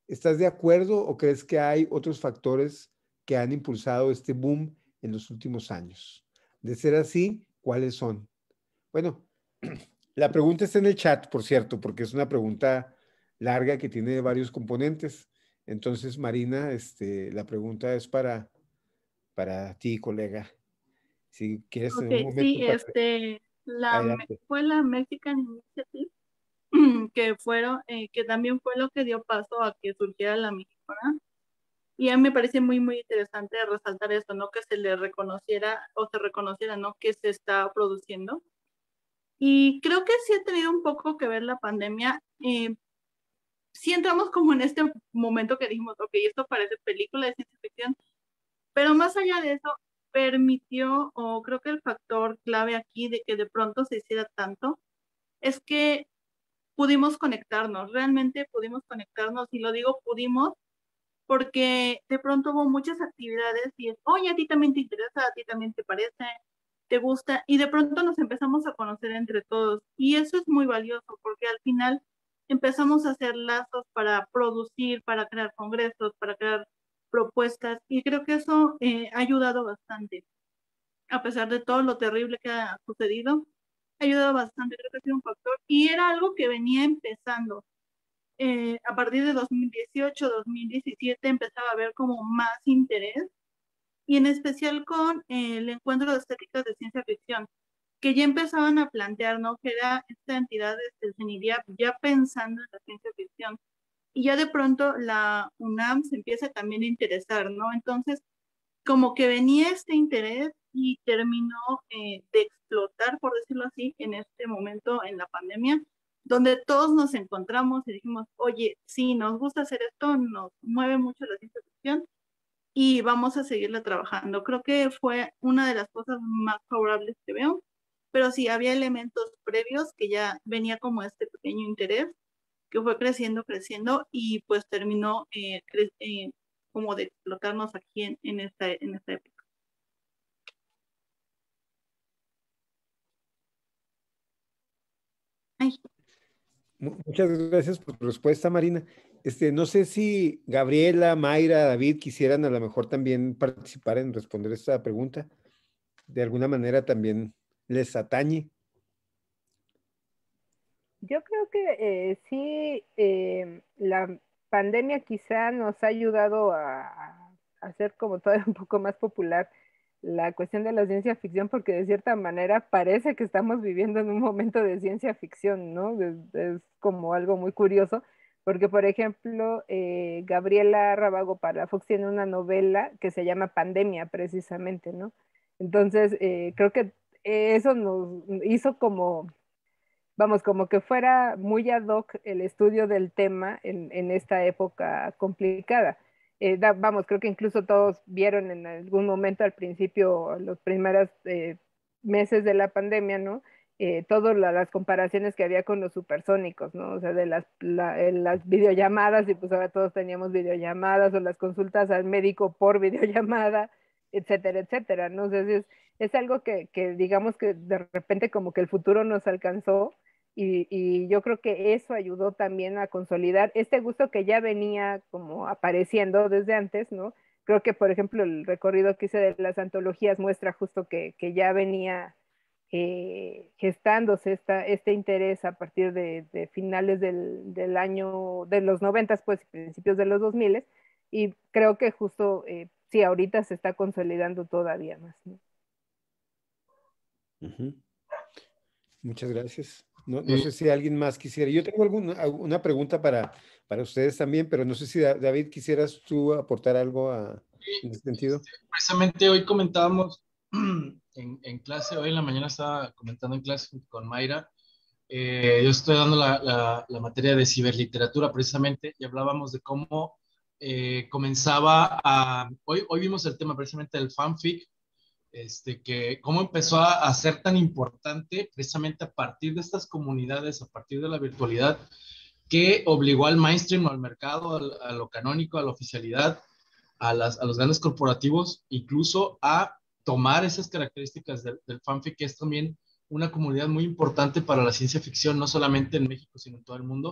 ¿Estás de acuerdo o crees que hay otros factores que han impulsado este boom en los últimos años? De ser así, ¿cuáles son? Bueno, la pregunta está en el chat, por cierto, porque es una pregunta larga que tiene varios componentes. Entonces, Marina, la pregunta es para ti, colega. Si quieres Ok, tener un momento sí, para... Adelante. fue la Mexican Initiative que también fue lo que dio paso a que surgiera la mexicana. Y a mí me parece muy, muy interesante resaltar esto, ¿no? Que se le reconociera o se reconociera, ¿no? Que se está produciendo. Y creo que sí ha tenido un poco que ver la pandemia. Sí entramos como en este momento que dijimos, ok, esto parece película de ciencia ficción, pero más allá de eso, permitió, o creo que el factor clave aquí de que de pronto se hiciera tanto, es que pudimos conectarnos, realmente pudimos conectarnos, y lo digo pudimos, porque de pronto hubo muchas actividades y es, oye, a ti también te interesa, a ti también te parece, te gusta, y de pronto nos empezamos a conocer entre todos, y eso es muy valioso, porque al final empezamos a hacer lazos para producir, para crear congresos, para crear propuestas, y creo que eso ha ayudado bastante, a pesar de todo lo terrible que ha sucedido, ha ayudado bastante, creo que ha sido un factor, y era algo que venía empezando. A partir de 2018, 2017 empezaba a haber como más interés, y en especial con el encuentro de estéticas de ciencia ficción, que ya empezaban a plantear, ¿no? Que era esta entidad del CENIDIAP ya pensando en la ciencia ficción. Y ya de pronto la UNAM se empieza también a interesar, ¿no? Entonces, como que venía este interés y terminó de explotar, por decirlo así, en este momento en la pandemia, donde todos nos encontramos y dijimos, oye, sí, nos gusta hacer esto, nos mueve mucho la ciencia ficción y vamos a seguirla trabajando. Creo que fue una de las cosas más favorables que veo, pero sí, había elementos previos que ya venía como este pequeño interés que fue creciendo, creciendo y pues terminó como de explotarnos aquí en esta época. Ay. Muchas gracias por tu respuesta, Marina. No sé si Gabriela, Mayra, David quisieran a lo mejor también participar en responder esta pregunta. De alguna manera también les atañe. Yo creo que sí, la pandemia quizá nos ha ayudado a hacer como todavía un poco más popular la cuestión de la ciencia ficción, porque de cierta manera parece que estamos viviendo en un momento de ciencia ficción, ¿no? Es como algo muy curioso, porque por ejemplo, Gabriela Rábago Palafox tiene una novela que se llama Pandemia, precisamente, ¿no? Entonces, creo que eso nos hizo como vamos, como que fuera muy ad hoc el estudio del tema en esta época complicada. Vamos, creo que incluso todos vieron en algún momento al principio, los primeros meses de la pandemia, ¿no? Todas las comparaciones que había con los supersónicos, ¿no? O sea, de las videollamadas, y pues ahora todos teníamos videollamadas, o las consultas al médico por videollamada, etcétera, etcétera, ¿no? Entonces, es algo que digamos que de repente como que el futuro nos alcanzó y yo creo que eso ayudó también a consolidar este gusto que ya venía como apareciendo desde antes, ¿no? Creo que, por ejemplo, el recorrido que hice de las antologías muestra justo que ya venía gestándose este interés a partir de finales del año, de los 90, pues, principios de los 2000, y creo que justo, sí, ahorita se está consolidando todavía más, ¿no? Muchas gracias. No sé si alguien más quisiera. Yo tengo una pregunta para ustedes también, pero no sé si David quisieras tú aportar algo en ese sentido. Precisamente hoy comentábamos en clase, hoy en la mañana estaba comentando en clase con Mayra. Yo estoy dando la materia de ciberliteratura precisamente y hablábamos de cómo comenzaba hoy vimos el tema precisamente del fanfic, que cómo empezó a ser tan importante precisamente a partir de estas comunidades, a partir de la virtualidad, que obligó al mainstream, al mercado, a lo canónico, a la oficialidad, a los grandes corporativos, incluso a tomar esas características del fanfic, que es también una comunidad muy importante para la ciencia ficción, no solamente en México, sino en todo el mundo,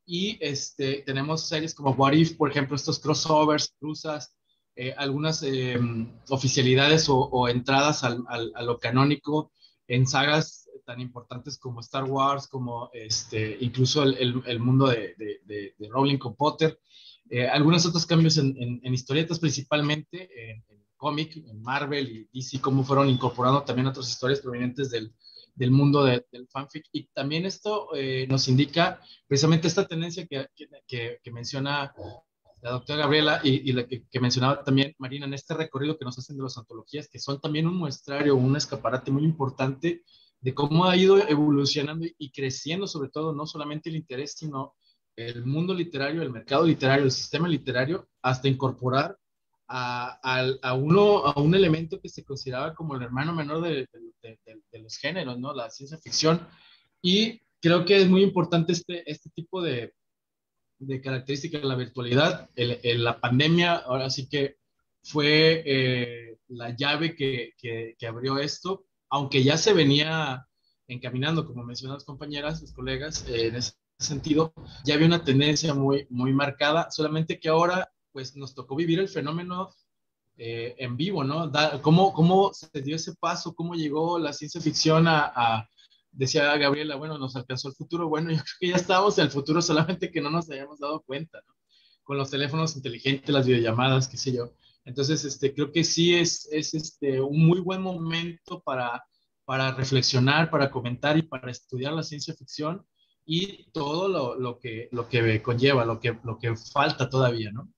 y tenemos series como What If, por ejemplo, estos crossovers, cruzas, algunas oficialidades o entradas a lo canónico en sagas tan importantes como Star Wars, como incluso el mundo de Rowling con Potter. Algunos otros cambios en historietas, principalmente en cómic, en Marvel y DC, cómo fueron incorporando también otras historias provenientes del mundo del fanfic. Y también esto nos indica precisamente esta tendencia que menciona la doctora Gabriela y la que mencionaba también Marina en este recorrido que nos hacen de las antologías, que son también un muestrario, un escaparate muy importante de cómo ha ido evolucionando y creciendo, sobre todo, no solamente el interés, sino el mundo literario, el mercado literario, el sistema literario, hasta incorporar a un elemento que se consideraba como el hermano menor de los géneros, ¿no? La ciencia ficción. Y creo que es muy importante este tipo de características de la virtualidad. La pandemia ahora sí que fue la llave que abrió esto, aunque ya se venía encaminando, como mencionan las compañeras, los colegas, en ese sentido, ya había una tendencia muy, muy marcada, solamente que ahora pues nos tocó vivir el fenómeno en vivo, ¿no? ¿Cómo se dio ese paso? ¿Cómo llegó la ciencia ficción decía Gabriela, bueno, nos alcanzó el futuro? Bueno, yo creo que ya estábamos en el futuro, solamente que no nos habíamos dado cuenta, ¿no? Con los teléfonos inteligentes, las videollamadas, qué sé yo. Entonces, creo que sí es un muy buen momento para reflexionar, para comentar y para estudiar la ciencia ficción y todo lo que conlleva, lo que falta todavía, ¿no?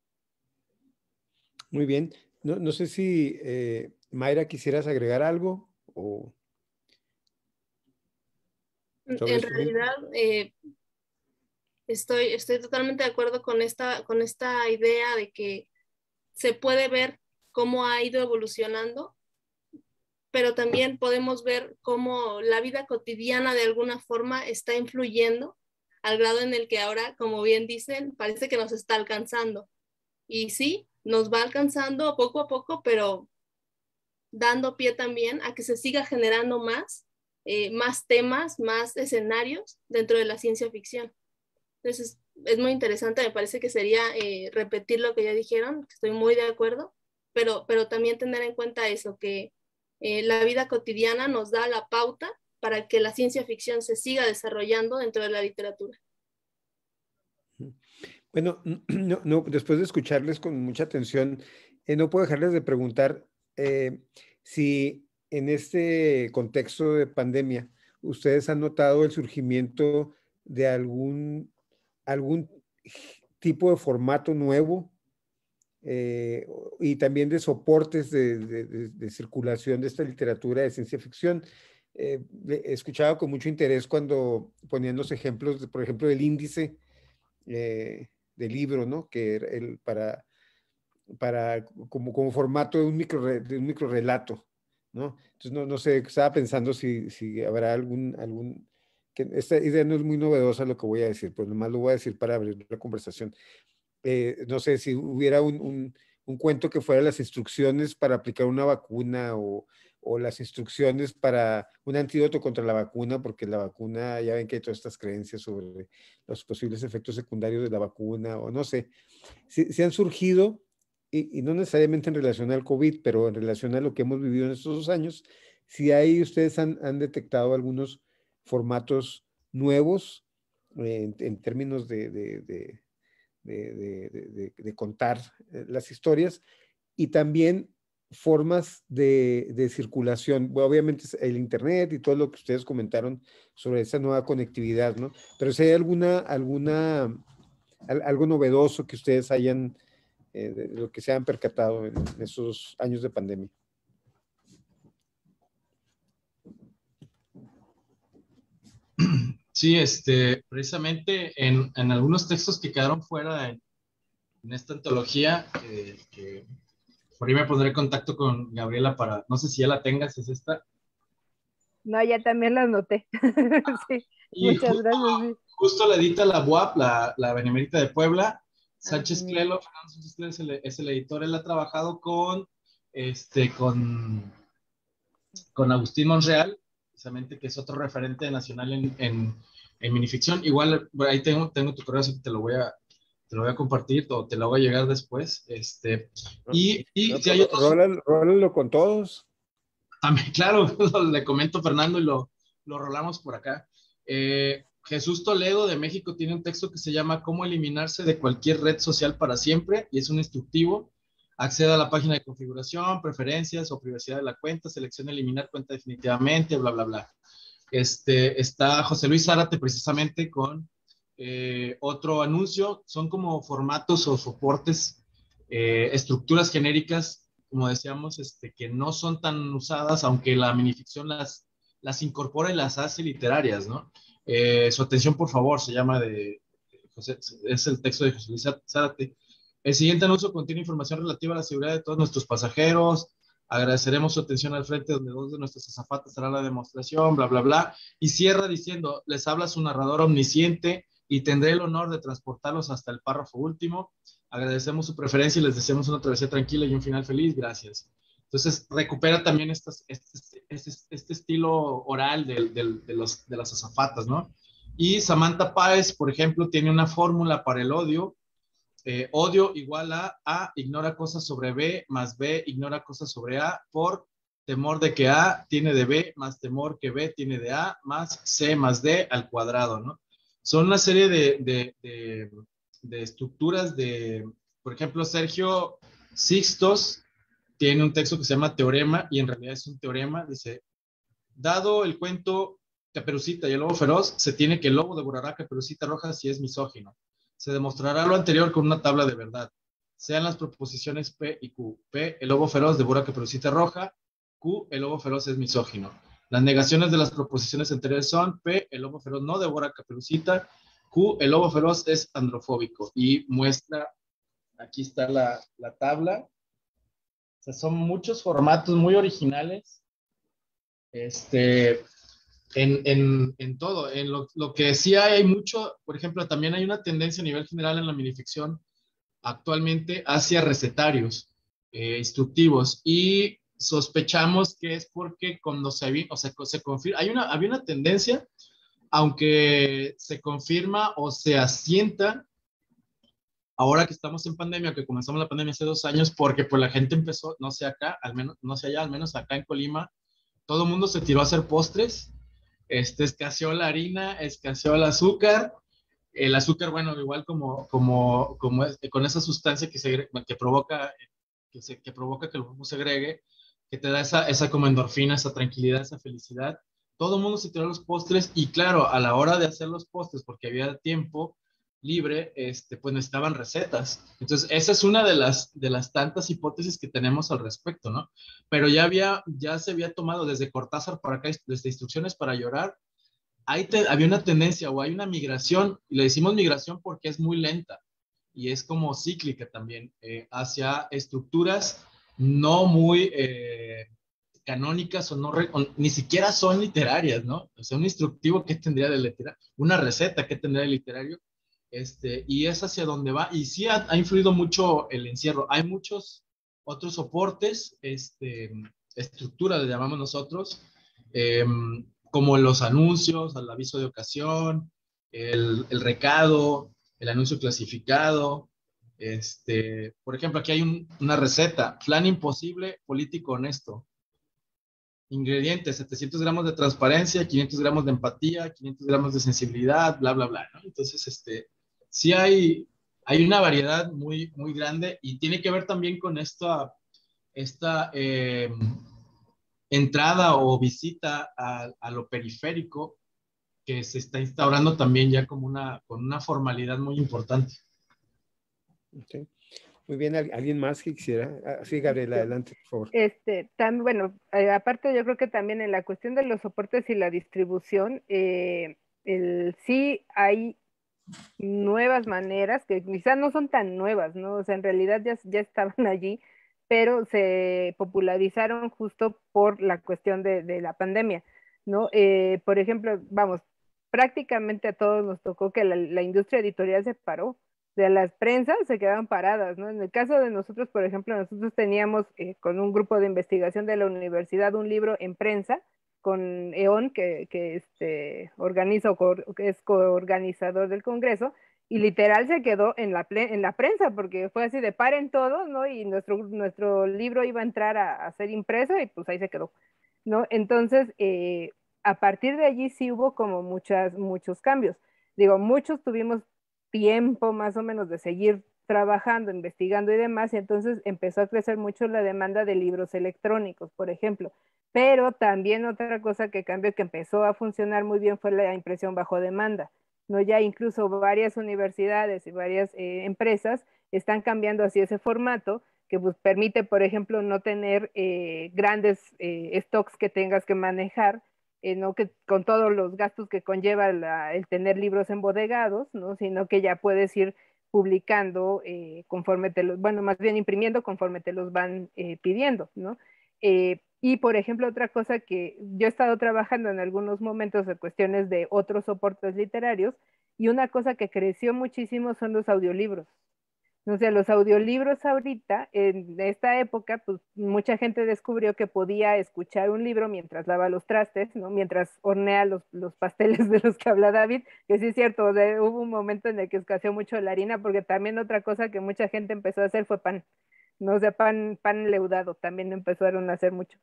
Muy bien. No sé si Mayra quisieras agregar algo o sobre En esto. realidad, estoy totalmente de acuerdo con esta idea de que se puede ver cómo ha ido evolucionando, pero también podemos ver cómo la vida cotidiana de alguna forma está influyendo al grado en el que ahora, como bien dicen, parece que nos está alcanzando. Y sí, nos va alcanzando poco a poco, pero dando pie también a que se siga generando más temas, más escenarios dentro de la ciencia ficción. Entonces, es muy interesante, me parece que sería repetir lo que ya dijeron, estoy muy de acuerdo, pero también tener en cuenta eso, que la vida cotidiana nos da la pauta para que la ciencia ficción se siga desarrollando dentro de la literatura. Bueno, después de escucharles con mucha atención, no puedo dejarles de preguntar si en este contexto de pandemia ustedes han notado el surgimiento de algún tipo de formato nuevo y también de soportes de circulación de esta literatura de ciencia ficción. He escuchado con mucho interés cuando ponían los ejemplos, por ejemplo, del índice del libro, ¿no? Que era como formato de un microrelato, ¿no? Entonces, no sé, estaba pensando si habrá que esta idea no es muy novedosa lo que voy a decir, pues nomás lo voy a decir para abrir la conversación. No sé si hubiera un cuento que fuera las instrucciones para aplicar una vacuna o las instrucciones para un antídoto contra la vacuna, porque la vacuna, ya ven que hay todas estas creencias sobre los posibles efectos secundarios de la vacuna, o no sé, si han surgido, y no necesariamente en relación al COVID, pero en relación a lo que hemos vivido en estos 2 años, si ahí ustedes han detectado algunos formatos nuevos en términos de contar las historias y también formas de circulación. Bueno, obviamente el internet y todo lo que ustedes comentaron sobre esa nueva conectividad, ¿no? Pero si hay algo novedoso que ustedes hayan, de lo que se han percatado en estos años de pandemia. Sí, precisamente en algunos textos que quedaron fuera en esta antología, que por ahí me pondré en contacto con Gabriela para, no sé si ya la tengas, es esta. No, ya también la anoté. Sí, Y muchas gracias. Sí. justo la edita la UAP, la Benemérita de Puebla. Sánchez Mira. Clelo, Fernando Sánchez Clelo es el editor. Él ha trabajado con Agustín Monreal, precisamente, que es otro referente nacional en minificción. Igual, ahí tengo tu correo, así que te lo voy a compartir o te lo voy a llegar después. Y si hay otros... Rólalo con todos. También, claro, le comento a Fernando y lo rolamos por acá. Jesús Toledo de México tiene un texto que se llama Cómo eliminarse de cualquier red social para siempre, y es un instructivo. Acceda a la página de configuración, preferencias o privacidad de la cuenta, selecciona eliminar cuenta definitivamente, bla, bla, bla. Está José Luis Zárate precisamente con otro anuncio. Son como formatos o soportes, estructuras genéricas, como decíamos, que no son tan usadas, aunque la minificción las incorpora y las hace literarias, ¿no? Su atención, por favor, se llama es el texto de José Luis Zárate. El siguiente anuncio contiene información relativa a la seguridad de todos nuestros pasajeros. Agradeceremos su atención al frente, donde 2 de nuestras azafatas harán la demostración, bla, bla, bla. Y cierra diciendo, les habla su narrador omnisciente y tendré el honor de transportarlos hasta el párrafo último. Agradecemos su preferencia y les deseamos una travesía tranquila y un final feliz. Gracias. Entonces, recupera también este estilo oral de las azafatas, ¿no? Y Samantha Páez, por ejemplo, tiene una fórmula para el odio. Odio igual a ignora cosas sobre B más B ignora cosas sobre A por temor de que A tiene de B más temor que B tiene de A más C más D al cuadrado, ¿no? Son una serie de estructuras por ejemplo, Sergio Sixtos tiene un texto que se llama Teorema, y en realidad es un teorema. Dice, dado el cuento Caperucita y el lobo feroz, se tiene que el lobo devorará a Caperucita Roja si es misógino. Se demostrará lo anterior con una tabla de verdad. Sean las proposiciones P y Q. P, el lobo feroz devora a Caperucita Roja. Q, el lobo feroz es misógino. Las negaciones de las proposiciones anteriores son P, el lobo feroz no devora a Caperucita. Q, el lobo feroz es androfóbico. Y muestra, aquí está la tabla. O sea, son muchos formatos muy originales. En todo, en lo que sí hay mucho, por ejemplo, también hay una tendencia a nivel general en la minificción actualmente hacia recetarios instructivos, y sospechamos que es porque cuando se confirma, había una tendencia, aunque se confirma o se asienta ahora que estamos en pandemia, que comenzamos la pandemia hace 2 años, porque pues la gente empezó, no sé acá, al menos, no sé allá, al menos acá en Colima, todo el mundo se tiró a hacer postres. Escaseó la harina, escaseó el azúcar. El azúcar, bueno, igual con esa sustancia que provoca que el cuerpo segregue, que te da esa como endorfina, esa tranquilidad, esa felicidad. Todo el mundo se tiró a los postres, y claro, a la hora de hacer los postres, porque había tiempo libre, pues necesitaban recetas. Entonces, esa es una de las tantas hipótesis que tenemos al respecto, ¿no? Pero ya se había tomado desde Cortázar para acá, desde Instrucciones para llorar, había una tendencia o hay una migración, y le decimos migración porque es muy lenta y es como cíclica también, hacia estructuras no muy canónicas o ni siquiera son literarias, ¿no? O sea, un instructivo, ¿qué tendría de literario? Una receta, ¿qué tendría de literario? Y es hacia donde va, y sí ha influido mucho el encierro. Hay muchos otros soportes, estructuras le llamamos nosotros, como los anuncios, el aviso de ocasión, el recado, el anuncio clasificado. Por ejemplo, aquí hay una receta: flan imposible, político honesto. Ingredientes: 700 gramos de transparencia, 500 gramos de empatía, 500 gramos de sensibilidad, bla, bla, bla, ¿no? Entonces, sí hay una variedad muy, muy grande, y tiene que ver también con esta entrada o visita a lo periférico, que se está instaurando también ya con una formalidad muy importante. Okay. Muy bien, ¿alguien más que quisiera? Sí, Gabriela, adelante, por favor. Bueno, aparte yo creo que también en la cuestión de los soportes y la distribución, sí hay nuevas maneras que quizás no son tan nuevas, ¿no? O sea, en realidad ya estaban allí, pero se popularizaron justo por la cuestión de la pandemia, ¿no? Por ejemplo, vamos, prácticamente a todos nos tocó que la industria editorial se paró, de las prensas se quedaron paradas, ¿no? En el caso de nosotros, por ejemplo, nosotros teníamos con un grupo de investigación de la universidad un libro en prensa, con EON, que organiza o que es coorganizador del Congreso, y literal se quedó en la prensa, porque fue así de paren todos, ¿no? Y nuestro libro iba a entrar a ser impreso y pues ahí se quedó, ¿no? Entonces, a partir de allí sí hubo como muchos cambios. Digo, muchos tuvimos tiempo más o menos de seguir trabajando, investigando y demás, y entonces empezó a crecer mucho la demanda de libros electrónicos, por ejemplo. Pero también otra cosa que cambió, que empezó a funcionar muy bien, fue la impresión bajo demanda, ¿no? Ya incluso varias universidades y varias empresas están cambiando hacia ese formato, que pues permite, por ejemplo, no tener grandes stocks que tengas que manejar, no que con todos los gastos que conlleva el tener libros embodegados, ¿no? Sino que ya puedes ir publicando conforme bueno, más bien imprimiendo conforme te los van pidiendo, ¿no? Y por ejemplo, otra cosa que yo he estado trabajando en algunos momentos de cuestiones de otros soportes literarios, y una cosa que creció muchísimo son los audiolibros. O sea, los audiolibros ahorita, en esta época, pues mucha gente descubrió que podía escuchar un libro mientras lava los trastes, ¿no? Mientras hornea los pasteles de los que habla David, que sí es cierto, hubo un momento en el que escaseó mucho la harina, porque también otra cosa que mucha gente empezó a hacer fue pan, ¿no? O sea, pan leudado, también empezaron a hacer mucho.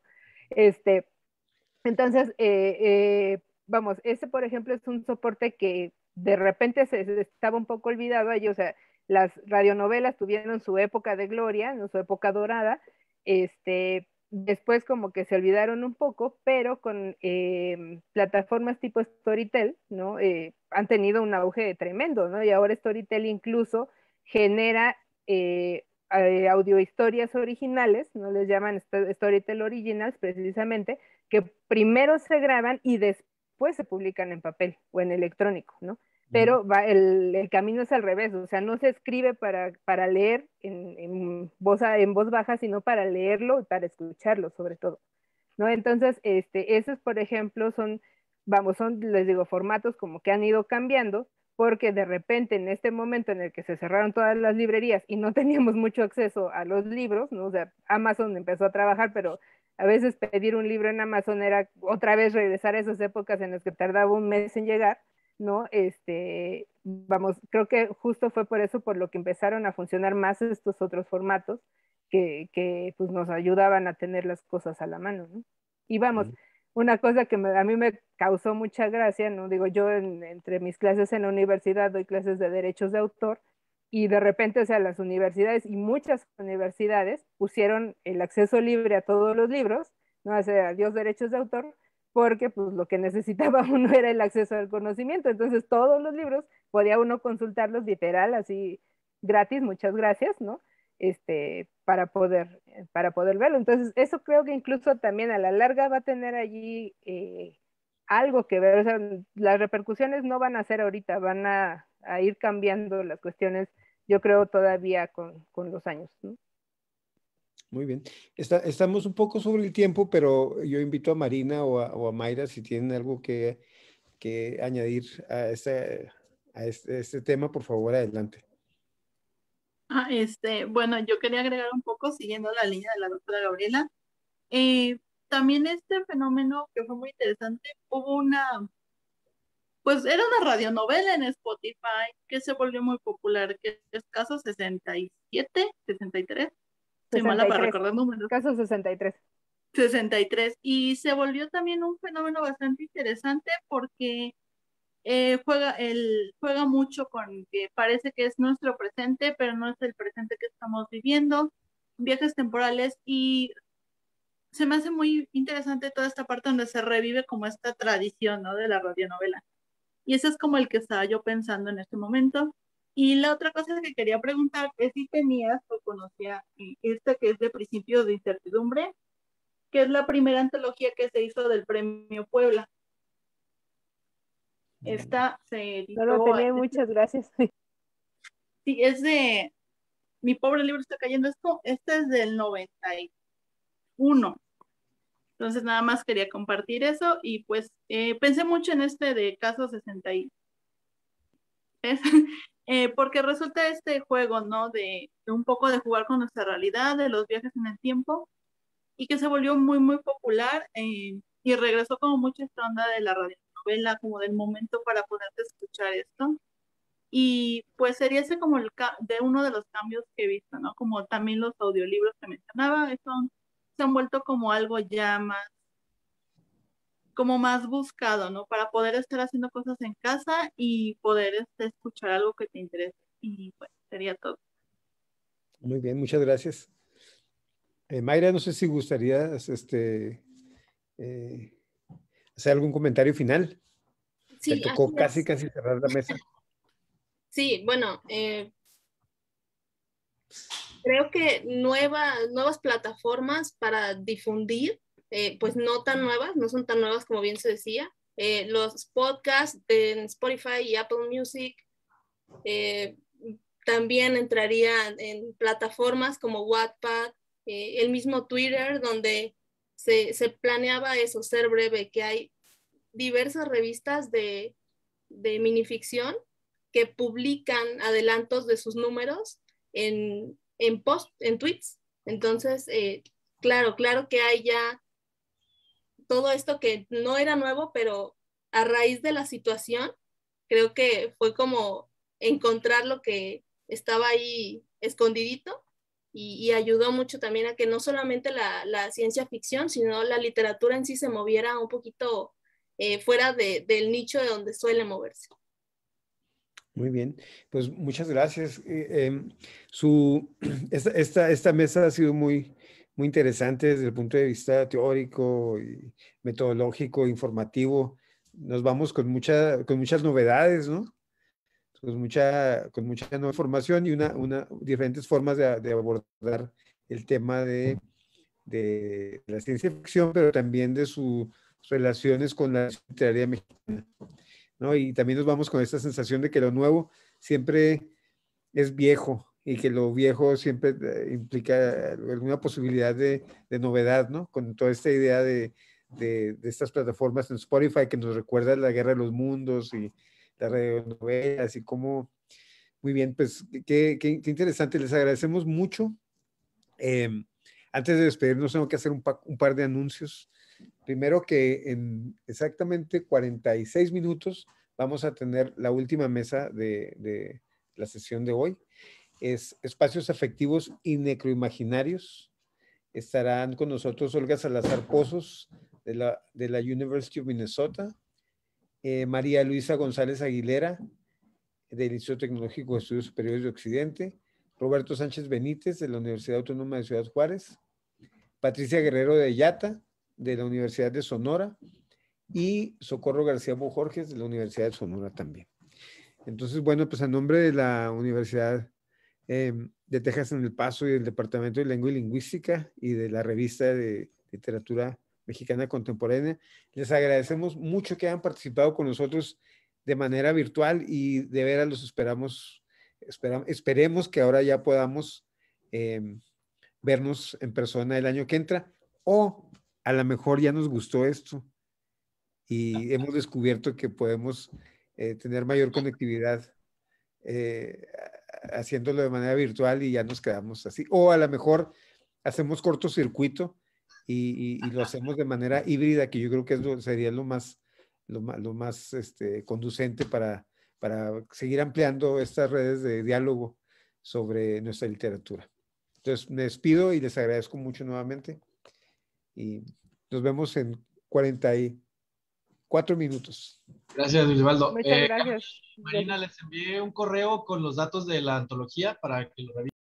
Entonces, vamos, ese por ejemplo es un soporte que de repente se estaba un poco olvidado allí, o sea, las radionovelas tuvieron su época de gloria, ¿no? Su época dorada, después como que se olvidaron un poco, pero con plataformas tipo Storytel, ¿no? Han tenido un auge tremendo, ¿no? Y ahora Storytel incluso genera audiohistorias originales, ¿no? Les llaman Storytel Originals precisamente, que primero se graban y después se publican en papel o en electrónico, ¿no? Pero el camino es al revés, o sea, no se escribe para leer en voz baja, sino para leerlo y para escucharlo sobre todo, ¿no? Entonces, esos, por ejemplo, les digo, formatos como que han ido cambiando, porque de repente en este momento en el que se cerraron todas las librerías y no teníamos mucho acceso a los libros, ¿no? O sea, Amazon empezó a trabajar, pero a veces pedir un libro en Amazon era otra vez regresar a esas épocas en las que tardaba un mes en llegar, ¿no? Vamos, creo que justo fue por eso por lo que empezaron a funcionar más estos otros formatos que pues nos ayudaban a tener las cosas a la mano, ¿no? Y vamos, una cosa que a mí me causó mucha gracia, ¿no? Digo, yo entre mis clases en la universidad doy clases de derechos de autor, y de repente, o sea, las universidades y muchas universidades pusieron el acceso libre a todos los libros, ¿no? O sea, adiós derechos de autor, porque pues lo que necesitaba uno era el acceso al conocimiento. Entonces todos los libros podía uno consultarlos literal, así gratis, muchas gracias, ¿no? Para poder verlo. Entonces eso creo que incluso también a la larga va a tener allí algo que ver. O sea, las repercusiones no van a ser ahorita, van a ir cambiando las cuestiones, yo creo, todavía con los años, ¿no? Muy bien. Estamos un poco sobre el tiempo, pero yo invito a Marina o a Mayra si tienen algo que añadir a este tema, por favor, adelante. Bueno, yo quería agregar un poco, siguiendo la línea de la doctora Gabriela. También este fenómeno que fue muy interesante, pues era una radionovela en Spotify que se volvió muy popular, que es Caso 67, 63. Soy mala para recordar números. Caso 63. 63. Y se volvió también un fenómeno bastante interesante porque juega mucho con que parece que es nuestro presente, pero no es el presente que estamos viviendo, viajes temporales, y se me hace muy interesante toda esta parte donde se revive como esta tradición, ¿no? De la radionovela. Y ese es como el que estaba yo pensando en este momento. Y la otra cosa que quería preguntar es si tenías o conocía esta que es de Principios de Incertidumbre, que es la primera antología que se hizo del Premio Puebla. Esta se editó... No lo tenía, muchas gracias. Sí, es de... Mi pobre libro está cayendo esto. Este es del 91. Entonces nada más quería compartir eso, y pues pensé mucho en este de Caso 63. Porque resulta este juego, ¿no? De un poco de jugar con nuestra realidad, de los viajes en el tiempo, y que se volvió muy, muy popular. y regresó como mucha esta onda de la radionovela, como del momento para poderte escuchar esto. Y pues sería ese como de uno de los cambios que he visto, ¿no? Como también los audiolibros que mencionaba, se han vuelto como algo ya más, como más buscado, ¿no? Para poder estar haciendo cosas en casa y poder escuchar algo que te interese. Y pues sería todo. Muy bien, muchas gracias. Mayra, no sé si gustarías hacer algún comentario final. Te Sí, tocó así casi es. cerrar la mesa. Sí, bueno, creo que nuevas plataformas para difundir, pues no tan nuevas, no son tan nuevas como bien se decía. Los podcasts en Spotify y Apple Music también entrarían en plataformas como Wattpad, el mismo Twitter, donde se planeaba eso, ser breve, que hay diversas revistas de minificción que publican adelantos de sus números en tweets. Entonces, claro que hay ya todo esto que no era nuevo, pero a raíz de la situación, creo que fue como encontrar lo que estaba ahí escondidito y ayudó mucho también a que no solamente la ciencia ficción, sino la literatura en sí se moviera un poquito fuera del nicho de donde suele moverse. Muy bien, pues muchas gracias. Esta mesa ha sido muy interesante desde el punto de vista teórico y metodológico, informativo. Nos vamos con muchas novedades, ¿no? Con mucha nueva información y diferentes formas de abordar el tema de la ciencia ficción, pero también de sus relaciones con la literatura mexicana, ¿no? Y también nos vamos con esta sensación de que lo nuevo siempre es viejo y que lo viejo siempre implica alguna posibilidad de novedad, ¿no? Con toda esta idea de estas plataformas en Spotify que nos recuerda la Guerra de los Mundos y las radionovelas y cómo, muy bien, pues qué interesante, les agradecemos mucho. Antes de despedirnos tengo que hacer un par de anuncios. Primero que en exactamente 46 minutos vamos a tener la última mesa de la sesión de hoy. Es Espacios Afectivos y Necroimaginarios. Estarán con nosotros Olga Salazar Pozos de la University of Minnesota, María Luisa González Aguilera del Instituto Tecnológico de Estudios Superiores de Occidente, Roberto Sánchez Benítez de la Universidad Autónoma de Ciudad Juárez, Patricia Guerrero de Yata de la Universidad de Sonora y Socorro García Bojorges de la Universidad de Sonora también. Entonces, bueno, pues a nombre de la Universidad de Texas en El Paso y del Departamento de Lengua y Lingüística y de la revista de Literatura Mexicana Contemporánea, les agradecemos mucho que hayan participado con nosotros de manera virtual y de veras los esperemos que ahora ya podamos vernos en persona el año que entra, o a lo mejor ya nos gustó esto y hemos descubierto que podemos tener mayor conectividad haciéndolo de manera virtual y ya nos quedamos así, o a lo mejor hacemos cortocircuito y lo hacemos de manera híbrida, que yo creo que sería lo más conducente para seguir ampliando estas redes de diálogo sobre nuestra literatura. Entonces me despido y les agradezco mucho nuevamente y nos vemos en 44 minutos. Gracias, Luisvaldo. Muchas gracias. Marina, les envié un correo con los datos de la antología para que lo revisen.